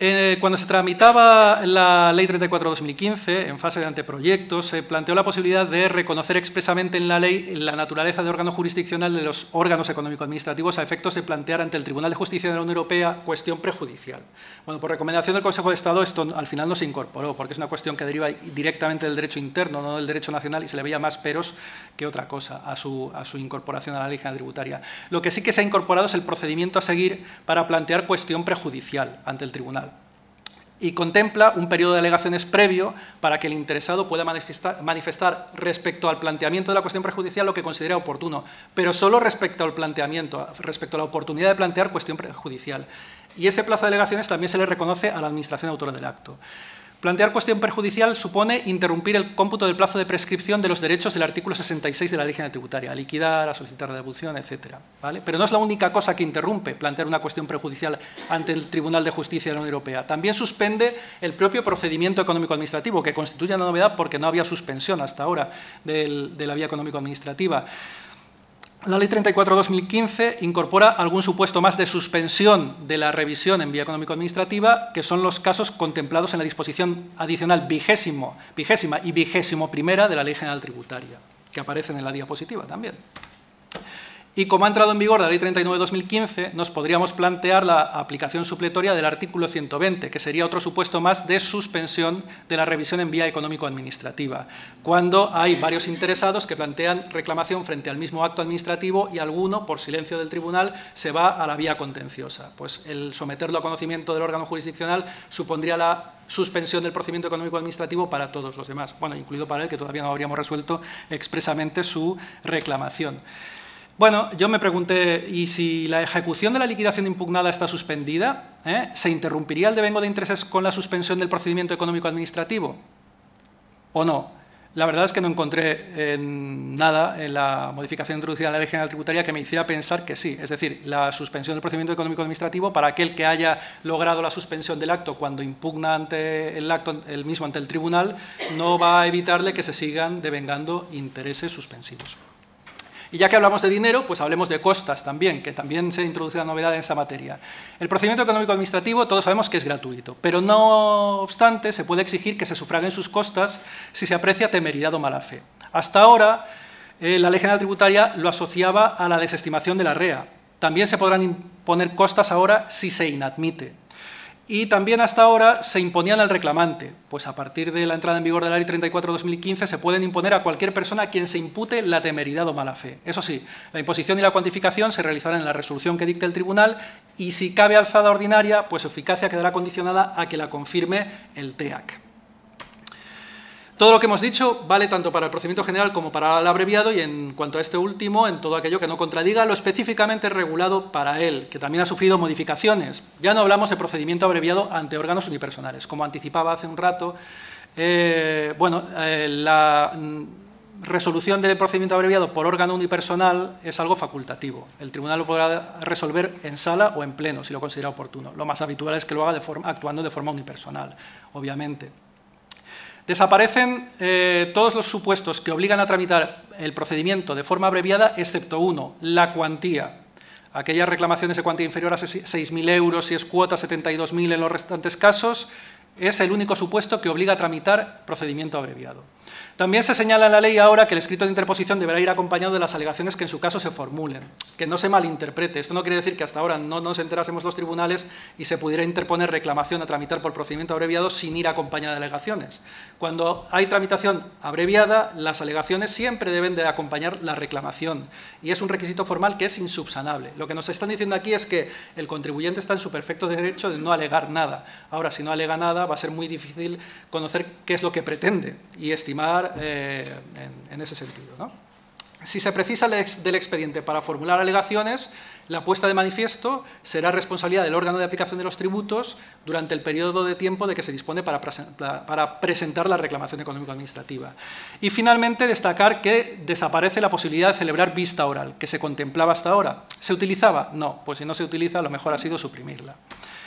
Eh, cuando se tramitaba la Ley treinta y cuatro barra dos mil quince, en fase de anteproyecto, se planteó la posibilidad de reconocer expresamente en la ley la naturaleza de órgano jurisdiccional de los órganos económico-administrativos a efectos de plantear ante el Tribunal de Justicia de la Unión Europea cuestión prejudicial. Bueno, por recomendación del Consejo de Estado esto al final no se incorporó, porque es una cuestión que deriva directamente del derecho interno, no del derecho nacional, y se le veía más peros que otra cosa a su, a su incorporación a la Ley General Tributaria. Lo que sí que se ha incorporado es el procedimiento a seguir para plantear cuestión prejudicial ante el Tribunal. Y contempla un periodo de alegaciones previo para que el interesado pueda manifestar, manifestar respecto al planteamiento de la cuestión prejudicial lo que considera oportuno, pero solo respecto al planteamiento, respecto a la oportunidad de plantear cuestión prejudicial. Y ese plazo de alegaciones también se le reconoce a la Administración autora del acto. Plantear cuestión perjudicial supone interrumpir el cómputo del plazo de prescripción de los derechos del artículo sesenta y seis de la Ley General Tributaria, a liquidar, a solicitar la devolución, etcétera, ¿vale? Pero no es la única cosa que interrumpe plantear una cuestión prejudicial ante el Tribunal de Justicia de la Unión Europea. También suspende el propio procedimiento económico-administrativo, que constituye una novedad porque no había suspensión hasta ahora del, de la vía económico-administrativa. La Ley treinta y cuatro barra dos mil quince incorpora algún supuesto más de suspensión de la revisión en vía económico-administrativa, que son los casos contemplados en la disposición adicional vigésimo, vigésima y vigésimo primera de la Ley General Tributaria, que aparecen en la diapositiva también. Y como ha entrado en vigor la Ley treinta y nueve barra dos mil quince, nos podríamos plantear la aplicación supletoria del artículo ciento veinte, que sería otro supuesto más de suspensión de la revisión en vía económico-administrativa, cuando hay varios interesados que plantean reclamación frente al mismo acto administrativo y alguno, por silencio del tribunal, se va a la vía contenciosa. Pues el someterlo a conocimiento del órgano jurisdiccional supondría la suspensión del procedimiento económico-administrativo para todos los demás, bueno, incluido para él, que todavía no habríamos resuelto expresamente su reclamación. Bueno, yo me pregunté, ¿y si la ejecución de la liquidación impugnada está suspendida? ¿eh? ¿Se interrumpiría el devengo de intereses con la suspensión del procedimiento económico-administrativo? ¿O no? La verdad es que no encontré en nada en la modificación introducida en la Ley General Tributaria que me hiciera pensar que sí. Es decir, la suspensión del procedimiento económico-administrativo para aquel que haya logrado la suspensión del acto cuando impugna ante el acto el mismo ante el tribunal no va a evitarle que se sigan devengando intereses suspensivos. Y ya que hablamos de dinero, pues hablemos de costas también, que también se introduce una novedad en esa materia. El procedimiento económico-administrativo todos sabemos que es gratuito, pero no obstante se puede exigir que se sufraguen sus costas si se aprecia temeridad o mala fe. Hasta ahora, eh, la Ley General Tributaria lo asociaba a la desestimación de la R E A. También se podrán imponer costas ahora si se inadmite. Y también hasta ahora se imponían al reclamante, pues a partir de la entrada en vigor de la Ley treinta y cuatro barra dos mil quince se pueden imponer a cualquier persona a quien se impute la temeridad o mala fe. Eso sí, la imposición y la cuantificación se realizarán en la resolución que dicte el tribunal y si cabe alzada ordinaria, pues su eficacia quedará condicionada a que la confirme el T E A C. Todo lo que hemos dicho vale tanto para el procedimiento general como para el abreviado y en cuanto a este último, en todo aquello que no contradiga lo específicamente regulado para él, que también ha sufrido modificaciones. Ya no hablamos de procedimiento abreviado ante órganos unipersonales. Como anticipaba hace un rato, eh, bueno, eh, la resolución del procedimiento abreviado por órgano unipersonal es algo facultativo. El tribunal lo podrá resolver en sala o en pleno, si lo considera oportuno. Lo más habitual es que lo haga de forma, actuando de forma unipersonal, obviamente. Desaparecen eh, todos los supuestos que obligan a tramitar el procedimiento de forma abreviada, excepto uno, la cuantía. Aquellas reclamaciones de cuantía inferior a seis mil euros, si es cuota setenta y dos mil en los restantes casos, es el único supuesto que obliga a tramitar procedimiento abreviado. También se señala en la ley ahora que el escrito de interposición deberá ir acompañado de las alegaciones que en su caso se formulen. Que no se malinterprete. Esto no quiere decir que hasta ahora no nos enterásemos los tribunales y se pudiera interponer reclamación a tramitar por procedimiento abreviado sin ir acompañada de alegaciones. Cuando hay tramitación abreviada, las alegaciones siempre deben de acompañar la reclamación. Y es un requisito formal que es insubsanable. Lo que nos están diciendo aquí es que el contribuyente está en su perfecto derecho de no alegar nada. Ahora, si no alega nada, va a ser muy difícil conocer qué es lo que pretende y estimar Eh, en, en ese sentido, ¿no? Si se precisa del expediente para formular alegaciones, la puesta de manifiesto será responsabilidad del órgano de aplicación de los tributos durante el periodo de tiempo de que se dispone para, para presentar la reclamación económico-administrativa. Y finalmente destacar que desaparece la posibilidad de celebrar vista oral, que se contemplaba hasta ahora. ¿Se utilizaba? No, pues si no se utiliza, lo mejor ha sido suprimirla.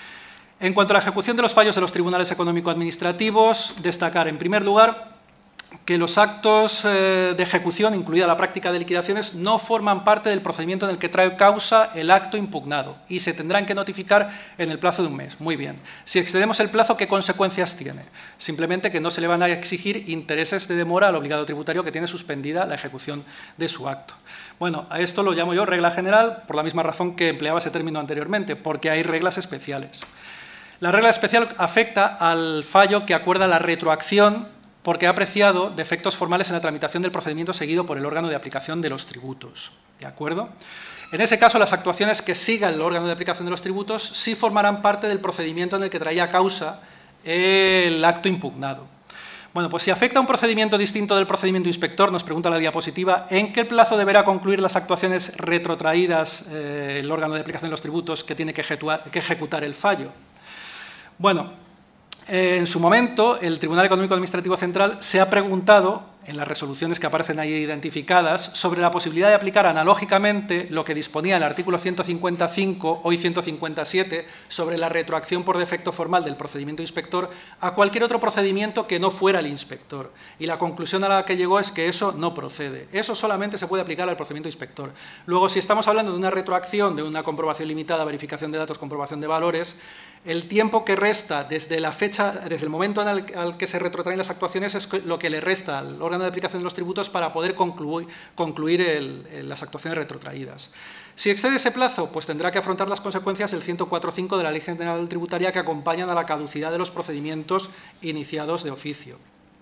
En cuanto a la ejecución de los fallos de los tribunales económico-administrativos, destacar en primer lugar que los actos eh, de ejecución, incluida la práctica de liquidaciones, no forman parte del procedimiento en el que trae causa el acto impugnado y se tendrán que notificar en el plazo de un mes. Muy bien. Si excedemos el plazo, ¿qué consecuencias tiene? Simplemente que no se le van a exigir intereses de demora al obligado tributario que tiene suspendida la ejecución de su acto. Bueno, a esto lo llamo yo regla general, por la misma razón que empleaba ese término anteriormente, porque hay reglas especiales. La regla especial afecta al fallo que acuerda la retroacción porque ha apreciado defectos formales en la tramitación del procedimiento seguido por el órgano de aplicación de los tributos. ¿De acuerdo? En ese caso, las actuaciones que siga el órgano de aplicación de los tributos sí formarán parte del procedimiento en el que traía causa el acto impugnado. Bueno, pues si afecta a un procedimiento distinto del procedimiento inspector, nos pregunta la diapositiva, ¿en qué plazo deberá concluir las actuaciones retrotraídas eh, el órgano de aplicación de los tributos que tiene que ejecutar, que ejecutar el fallo? Bueno, Eh, en su momento, el Tribunal Económico Administrativo Central se ha preguntado, en las resoluciones que aparecen ahí identificadas, sobre la posibilidad de aplicar analógicamente lo que disponía el artículo ciento cincuenta y cinco, hoy ciento cincuenta y siete, sobre la retroacción por defecto formal del procedimiento inspector a cualquier otro procedimiento que no fuera el inspector. Y la conclusión a la que llegó es que eso no procede. Eso solamente se puede aplicar al procedimiento inspector. Luego, si estamos hablando de una retroacción, de una comprobación limitada, verificación de datos, comprobación de valores, el tiempo que resta desde la fecha, desde el momento en el, al que se retrotraen las actuaciones es lo que le resta al órgano de aplicación de los tributos para poder concluir, concluir el, el, las actuaciones retrotraídas. Si excede ese plazo, pues tendrá que afrontar las consecuencias del ciento cuatro punto cinco de la Ley General Tributaria que acompañan a la caducidad de los procedimientos iniciados de oficio.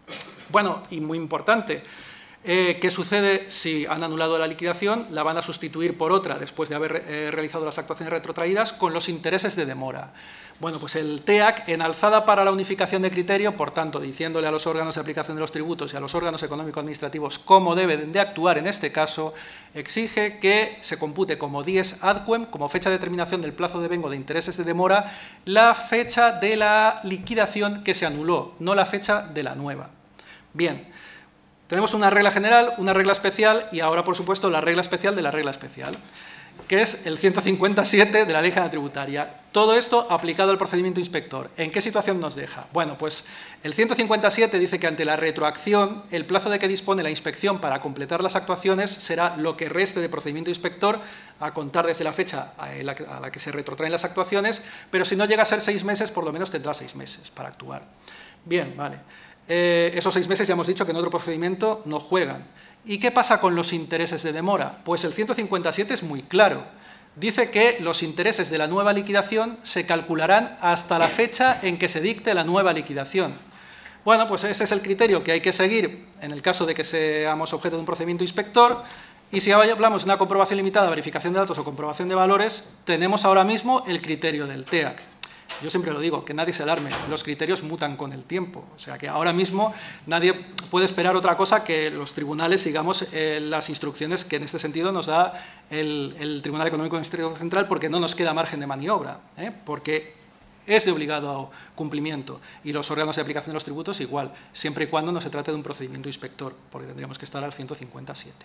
Bueno, y muy importante, Eh, ¿qué sucede si han anulado la liquidación? La van a sustituir por otra después de haber eh, realizado las actuaciones retrotraídas con los intereses de demora. Bueno, pues el T E A C, en alzada para la unificación de criterio, por tanto, diciéndole a los órganos de aplicación de los tributos y a los órganos económico-administrativos cómo deben de actuar en este caso, exige que se compute como dies ad quem, como fecha de determinación del plazo de vengo de intereses de demora, la fecha de la liquidación que se anuló, no la fecha de la nueva. Bien. Tenemos una regla general, una regla especial y ahora, por supuesto, la regla especial de la regla especial, que es el ciento cincuenta y siete de la Ley General Tributaria. Todo esto aplicado al procedimiento inspector. ¿En qué situación nos deja? Bueno, pues el ciento cincuenta y siete dice que ante la retroacción, el plazo de que dispone la inspección para completar las actuaciones será lo que reste de procedimiento inspector a contar desde la fecha a la que se retrotraen las actuaciones, pero si no llega a ser seis meses, por lo menos tendrá seis meses para actuar. Bien, vale. Eh, esos seis meses ya hemos dicho que en otro procedimiento no juegan. ¿Y qué pasa con los intereses de demora? Pues el ciento cincuenta y siete es muy claro. Dice que los intereses de la nueva liquidación se calcularán hasta la fecha en que se dicte la nueva liquidación. Bueno, pues ese es el criterio que hay que seguir en el caso de que seamos objeto de un procedimiento inspector. Y si hablamos de una comprobación limitada, verificación de datos o comprobación de valores, tenemos ahora mismo el criterio del T E A C. Yo siempre lo digo, que nadie se alarme, los criterios mutan con el tiempo. O sea que ahora mismo nadie puede esperar otra cosa que los tribunales sigamos eh, las instrucciones que en este sentido nos da el, el Tribunal Económico Administrativo Central, porque no nos queda margen de maniobra, ¿eh? Porque es de obligado cumplimiento. Y los órganos de aplicación de los tributos igual, siempre y cuando no se trate de un procedimiento inspector, porque tendríamos que estar al ciento cincuenta y siete.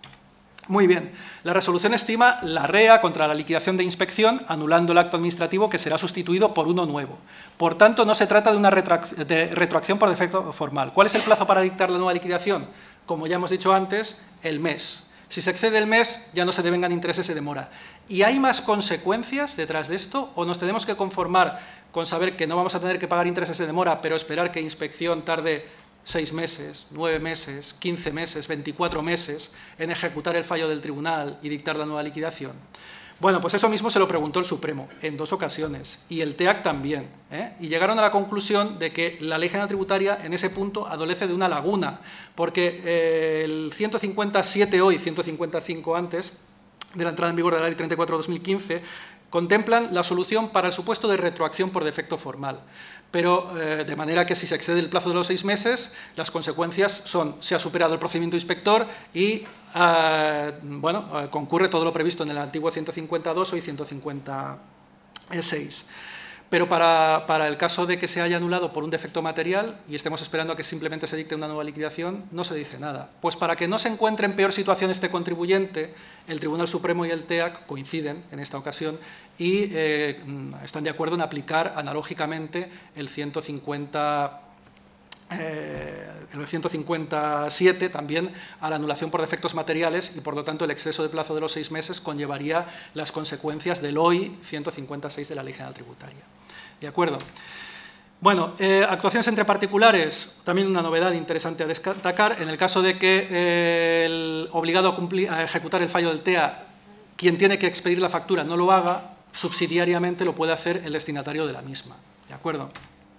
Muy bien, la resolución estima la R E A contra la liquidación de inspección, anulando el acto administrativo que será sustituido por uno nuevo. Por tanto, no se trata de una de retroacción por defecto formal. ¿Cuál es el plazo para dictar la nueva liquidación? Como ya hemos dicho antes, el mes. Si se excede el mes, ya no se devengan intereses de demora. ¿Y hay más consecuencias detrás de esto? ¿O nos tenemos que conformar con saber que no vamos a tener que pagar intereses de demora, pero esperar que inspección tarde seis meses, nueve meses, quince meses, veinticuatro meses en ejecutar el fallo del tribunal y dictar la nueva liquidación? Bueno, pues eso mismo se lo preguntó el Supremo en dos ocasiones y el T E A C también, ¿eh? Y llegaron a la conclusión de que la Ley General Tributaria en ese punto adolece de una laguna, porque eh, el ciento cincuenta y siete hoy, ciento cincuenta y cinco antes de la entrada en vigor de la Ley treinta y cuatro barra dos mil quince, contemplan la solución para el supuesto de retroacción por defecto formal. Pero eh, de manera que si se excede el plazo de los seis meses, las consecuencias son, se ha superado el procedimiento inspector y eh, bueno, eh, concurre todo lo previsto en el antiguo ciento cincuenta y dos, hoy ciento cincuenta y seis. Pero para, para el caso de que se haya anulado por un defecto material y estemos esperando a que simplemente se dicte una nueva liquidación, no se dice nada. Pues para que no se encuentre en peor situación este contribuyente, el Tribunal Supremo y el T E A C coinciden en esta ocasión y eh, están de acuerdo en aplicar analógicamente el ciento cincuenta eh, el ciento cincuenta y siete también a la anulación por defectos materiales y, por lo tanto, el exceso de plazo de los seis meses conllevaría las consecuencias del hoy ciento cincuenta y seis de la Ley General Tributaria. ¿De acuerdo? Bueno, eh, actuaciones entre particulares, también una novedad interesante a destacar. En el caso de que eh, el obligado a, cumplir, a ejecutar el fallo del T E A, quien tiene que expedir la factura no lo haga, subsidiariamente lo puede hacer el destinatario de la misma. ¿De acuerdo?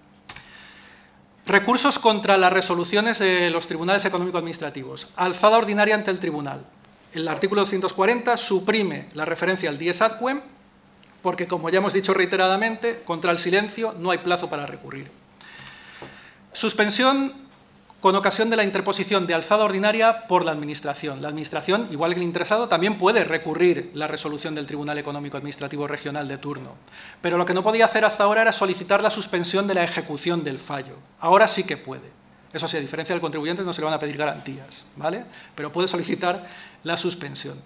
Recursos contra las resoluciones de los tribunales económico-administrativos. Alzada ordinaria ante el tribunal. El artículo doscientos cuarenta suprime la referencia al dies ad quem, porque, como ya hemos dicho reiteradamente, contra el silencio no hay plazo para recurrir. Suspensión con ocasión de la interposición de alzada ordinaria por la Administración. La Administración, igual que el interesado, también puede recurrir la resolución del Tribunal Económico Administrativo Regional de turno, pero lo que no podía hacer hasta ahora era solicitar la suspensión de la ejecución del fallo. Ahora sí que puede. Eso sí, a diferencia del contribuyente, no se le van a pedir garantías, ¿vale? Pero puede solicitar la suspensión.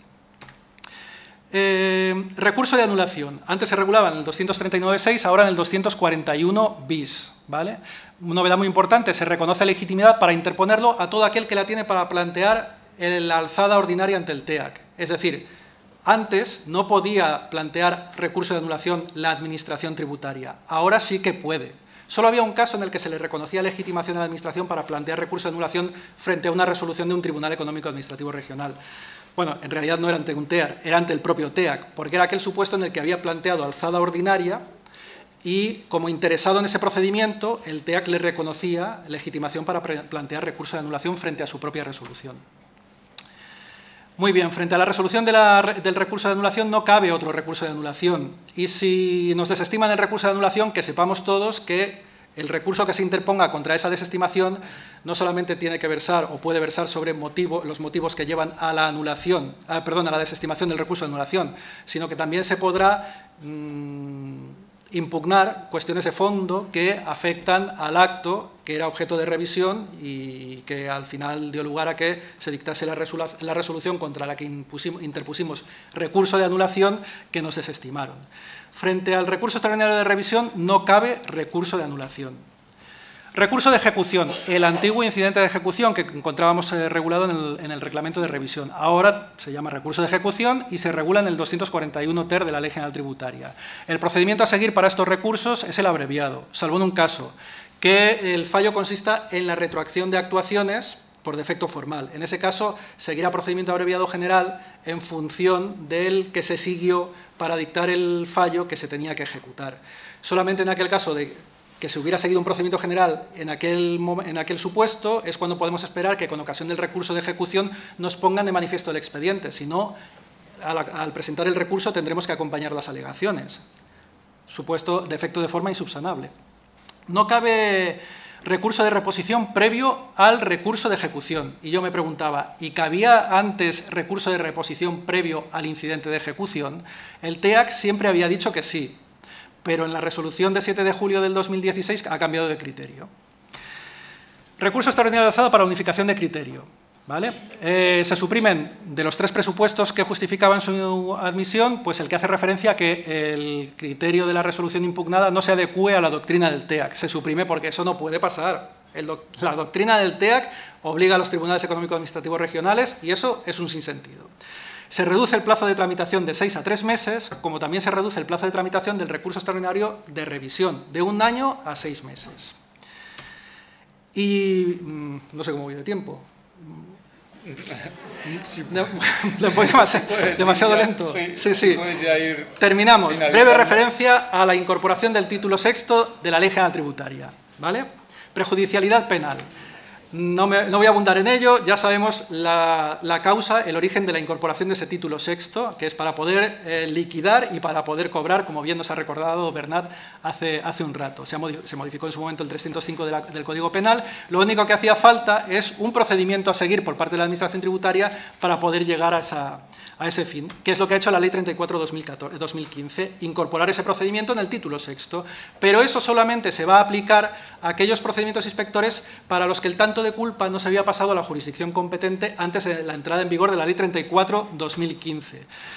Eh, recurso de anulación. Antes se regulaba en el doscientos treinta y nueve punto seis, ahora en el doscientos cuarenta y uno bis. ¿Vale? Una novedad muy importante, se reconoce legitimidad para interponerlo a todo aquel que la tiene para plantear la alzada ordinaria ante el T E A C. Es decir, antes no podía plantear recurso de anulación la Administración tributaria, ahora sí que puede. Solo había un caso en el que se le reconocía legitimación a la Administración para plantear recurso de anulación frente a una resolución de un Tribunal Económico Administrativo Regional. Bueno, en realidad no era ante un T E A C, era ante el propio T E A C, porque era aquel supuesto en el que había planteado alzada ordinaria y, como interesado en ese procedimiento, el T E A C le reconocía legitimación para plantear recurso de anulación frente a su propia resolución. Muy bien, frente a la resolución de la, del recurso de anulación no cabe otro recurso de anulación. Y si nos desestiman el recurso de anulación, que sepamos todos que el recurso que se interponga contra esa desestimación no solamente tiene que versar o puede versar sobre motivo, los motivos que llevan a la anulación, a, perdón, a la desestimación del recurso de anulación, sino que también se podrá mmm, impugnar cuestiones de fondo que afectan al acto que era objeto de revisión y que al final dio lugar a que se dictase la, resolu la resolución contra la que interpusimos recurso de anulación que nos desestimaron. Frente al recurso extraordinario de revisión no cabe recurso de anulación. Recurso de ejecución, el antiguo incidente de ejecución que encontrábamos eh, regulado en el, en el reglamento de revisión. Ahora se llama recurso de ejecución y se regula en el doscientos cuarenta y uno ter de la Ley General Tributaria. El procedimiento a seguir para estos recursos es el abreviado, salvo en un caso, que el fallo consista en la retroacción de actuaciones por defecto formal. En ese caso, seguirá procedimiento abreviado general en función del que se siguió para dictar el fallo que se tenía que ejecutar. Solamente en aquel caso de que se hubiera seguido un procedimiento general en aquel, en aquel supuesto, es cuando podemos esperar que con ocasión del recurso de ejecución nos pongan de manifiesto el expediente. Si no, al, al presentar el recurso tendremos que acompañar las alegaciones. Supuesto defecto de forma insubsanable. No cabe recurso de reposición previo al recurso de ejecución. Y yo me preguntaba, ¿y cabía antes recurso de reposición previo al incidente de ejecución? El T E A C siempre había dicho que sí, pero en la resolución de siete de julio del dos mil dieciséis ha cambiado de criterio. Recurso extraordinario de alzada para unificación de criterio. ¿Vale? Eh, se suprimen de los tres presupuestos que justificaban su admisión, pues el que hace referencia a que el criterio de la resolución impugnada no se adecúe a la doctrina del T E A C. Se suprime porque eso no puede pasar. El doc la doctrina del T E A C obliga a los tribunales económicos administrativos regionales y eso es un sinsentido. Se reduce el plazo de tramitación de seis a tres meses, como también se reduce el plazo de tramitación del recurso extraordinario de revisión, de un año a seis meses. Y mmm, no sé cómo voy de tiempo. Sí, no, voy demasiado, puedes, demasiado ya, lento. Sí, sí, sí. Ya ir Terminamos. Breve referencia a la incorporación del título sexto de la Ley General Tributaria. ¿Vale? Prejudicialidad penal. No, me, no voy a abundar en ello, ya sabemos la, la causa, el origen de la incorporación de ese título sexto, que es para poder eh, liquidar y para poder cobrar, como bien nos ha recordado Bernat hace, hace un rato. Se, modificó, se modificó en su momento el trescientos cinco de la, del Código Penal. Lo único que hacía falta es un procedimiento a seguir por parte de la Administración tributaria para poder llegar a, esa, a ese fin, que es lo que ha hecho la Ley treinta y cuatro barra dos mil quince, incorporar ese procedimiento en el título sexto. Pero eso solamente se va a aplicar a aquellos procedimientos inspectores para los que el tanto de culpa no se había pasado a la jurisdicción competente antes de la entrada en vigor de la Ley treinta y cuatro barra dos mil quince.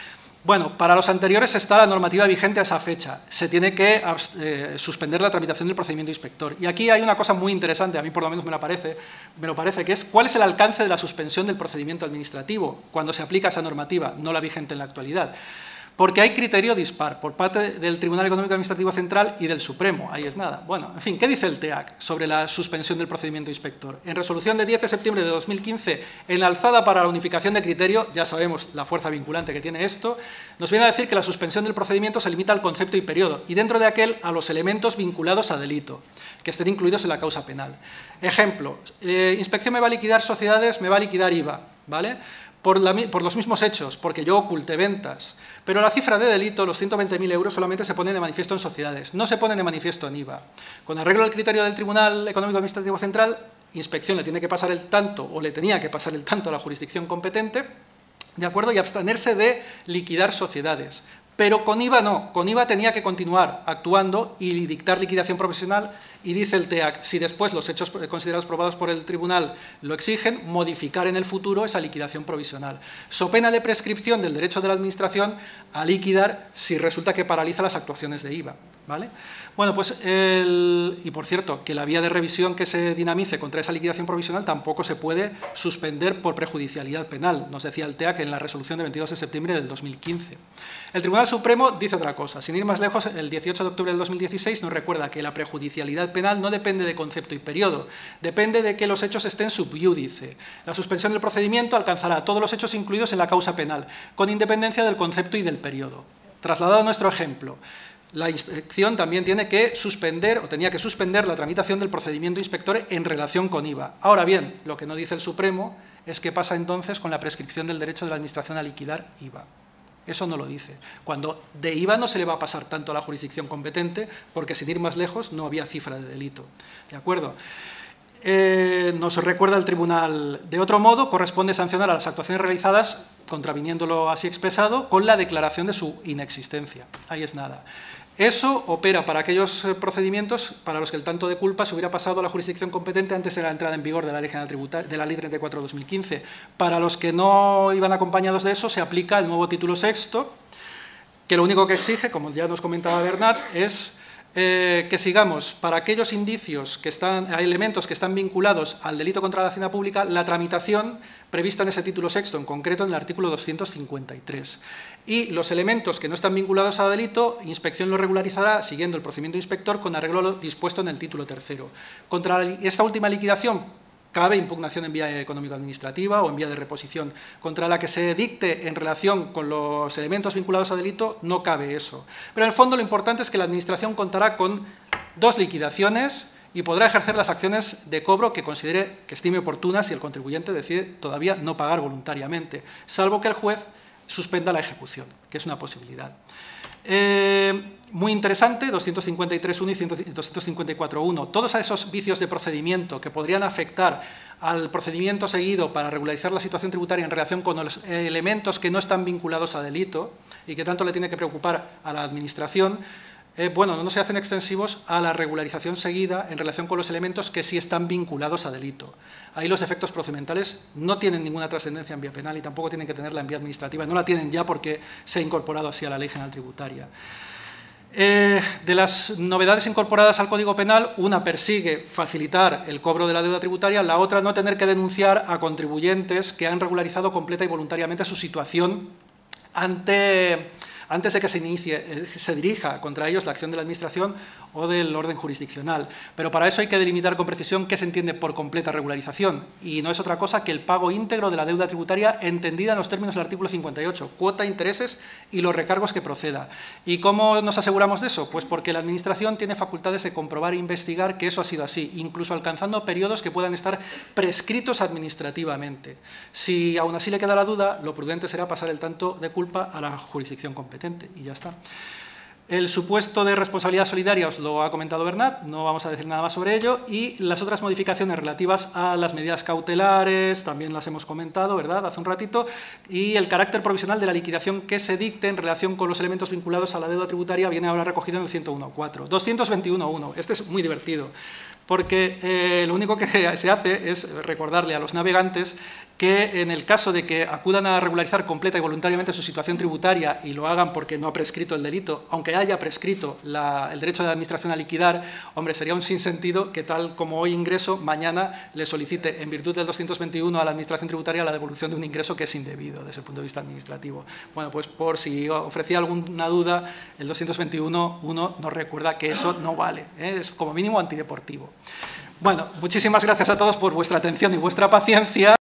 Bueno, para los anteriores está la normativa vigente a esa fecha. Se tiene que eh, suspender la tramitación del procedimiento inspector. Y aquí hay una cosa muy interesante, a mí por lo menos me lo parece, me lo parece, que es cuál es el alcance de la suspensión del procedimiento administrativo cuando se aplica esa normativa, no la vigente en la actualidad. Porque hay criterio dispar por parte del Tribunal Económico Administrativo Central y del Supremo. Ahí es nada. Bueno, en fin, ¿qué dice el T E A C sobre la suspensión del procedimiento inspector? En resolución de diez de septiembre de dos mil quince, en la alzada para la unificación de criterio, ya sabemos la fuerza vinculante que tiene esto, nos viene a decir que la suspensión del procedimiento se limita al concepto y periodo, y dentro de aquel a los elementos vinculados a delito, que estén incluidos en la causa penal. Ejemplo, eh, inspección me va a liquidar sociedades, me va a liquidar I V A, ¿vale? Por, la, por los mismos hechos, porque yo oculté ventas. Pero la cifra de delito, los ciento veinte mil euros, solamente se pone de manifiesto en sociedades, no se pone de manifiesto en I V A. Con arreglo al criterio del Tribunal Económico Administrativo Central, inspección le tiene que pasar el tanto, o le tenía que pasar el tanto a la jurisdicción competente, ¿de acuerdo? Y abstenerse de liquidar sociedades. Pero con I V A no, con I V A tenía que continuar actuando y dictar liquidación provisional, y dice el T E A C, si después los hechos considerados probados por el tribunal lo exigen, modificar en el futuro esa liquidación provisional. So pena de prescripción del derecho de la Administración a liquidar si resulta que paraliza las actuaciones de I V A. ¿Vale? Bueno, pues, el, y por cierto, que la vía de revisión que se dinamice contra esa liquidación provisional tampoco se puede suspender por prejudicialidad penal, nos decía el T E A C en la resolución de veintidós de septiembre del dos mil quince. El Tribunal Supremo dice otra cosa, sin ir más lejos, el dieciocho de octubre del dos mil dieciséis nos recuerda que la prejudicialidad penal no depende de concepto y periodo, depende de que los hechos estén sub iudice. La suspensión del procedimiento alcanzará todos los hechos incluidos en la causa penal, con independencia del concepto y del periodo. Trasladado a nuestro ejemplo, la inspección también tiene que suspender, o tenía que suspender la tramitación del procedimiento inspector en relación con I V A. Ahora bien, lo que no dice el Supremo es qué pasa entonces con la prescripción del derecho de la Administración a liquidar I V A. Eso no lo dice. Cuando de I V A no se le va a pasar tanto a la jurisdicción competente, porque sin ir más lejos no había cifra de delito. ¿De acuerdo? Eh, nos recuerda el tribunal. De otro modo, corresponde sancionar a las actuaciones realizadas, contraviniéndolo así expresado, con la declaración de su inexistencia. Ahí es nada. Eso opera para aquellos procedimientos para los que el tanto de culpa se hubiera pasado a la jurisdicción competente antes de la entrada en vigor de la Ley General Tributaria, de la Ley treinta y cuatro de dos mil quince. Para los que no iban acompañados de eso, se aplica el nuevo título sexto, que lo único que exige, como ya nos comentaba Bernat, es eh, que sigamos para aquellos indicios, que están, elementos que están vinculados al delito contra la hacienda pública, la tramitación prevista en ese título sexto, en concreto en el artículo doscientos cincuenta y tres. Y los elementos que no están vinculados a delito, inspección lo regularizará siguiendo el procedimiento inspector con arreglo a lo dispuesto en el título tercero. Contra esta última liquidación cabe impugnación en vía económico-administrativa o en vía de reposición. Contra la que se dicte en relación con los elementos vinculados a delito, no cabe eso. Pero en el fondo lo importante es que la Administración contará con dos liquidaciones y podrá ejercer las acciones de cobro que considere que estime oportunas si el contribuyente decide todavía no pagar voluntariamente, salvo que el juez suspenda la ejecución, que es una posibilidad. Eh, muy interesante, doscientos cincuenta y tres punto uno y doscientos cincuenta y cuatro punto uno. Todos esos vicios de procedimiento que podrían afectar al procedimiento seguido para regularizar la situación tributaria en relación con los elementos que no están vinculados a delito y que tanto le tiene que preocupar a la Administración, Eh, bueno, no se hacen extensivos a la regularización seguida en relación con los elementos que sí están vinculados a delito. Ahí los efectos procedimentales no tienen ninguna trascendencia en vía penal y tampoco tienen que tenerla en vía administrativa. No la tienen ya porque se ha incorporado así a la Ley General Tributaria. Eh, de las novedades incorporadas al Código Penal, una persigue facilitar el cobro de la deuda tributaria, la otra no tener que denunciar a contribuyentes que han regularizado completa y voluntariamente su situación ante... antes de que se inicie, se dirija contra ellos la acción de la Administración o del orden jurisdiccional. Pero para eso hay que delimitar con precisión qué se entiende por completa regularización, y no es otra cosa que el pago íntegro de la deuda tributaria entendida en los términos del artículo cincuenta y ocho, cuota, intereses y los recargos que proceda. ¿Y cómo nos aseguramos de eso? Pues porque la Administración tiene facultades de comprobar e investigar que eso ha sido así, incluso alcanzando periodos que puedan estar prescritos administrativamente. Si aún así le queda la duda, lo prudente será pasar el tanto de culpa a la jurisdicción competente y ya está. El supuesto de responsabilidad solidaria os lo ha comentado Bernat, no vamos a decir nada más sobre ello, y las otras modificaciones relativas a las medidas cautelares también las hemos comentado, ¿verdad?, hace un ratito, y el carácter provisional de la liquidación que se dicte en relación con los elementos vinculados a la deuda tributaria viene ahora recogido en el ciento uno punto cuatro. doscientos veintiuno punto uno, este es muy divertido. porque eh, lo único que se hace es recordarle a los navegantes que en el caso de que acudan a regularizar completa y voluntariamente su situación tributaria y lo hagan porque no ha prescrito el delito, aunque haya prescrito la, el derecho de la Administración a liquidar, hombre, sería un sinsentido que tal como hoy ingreso, mañana le solicite, en virtud del doscientos veintiuno a la Administración tributaria, la devolución de un ingreso que es indebido desde el punto de vista administrativo. Bueno, pues por si ofrecía alguna duda, el doscientos veintiuno punto uno nos recuerda que eso no vale, ¿eh? Es como mínimo antideportivo. Bueno, muchísimas gracias a todos por vuestra atención y vuestra paciencia.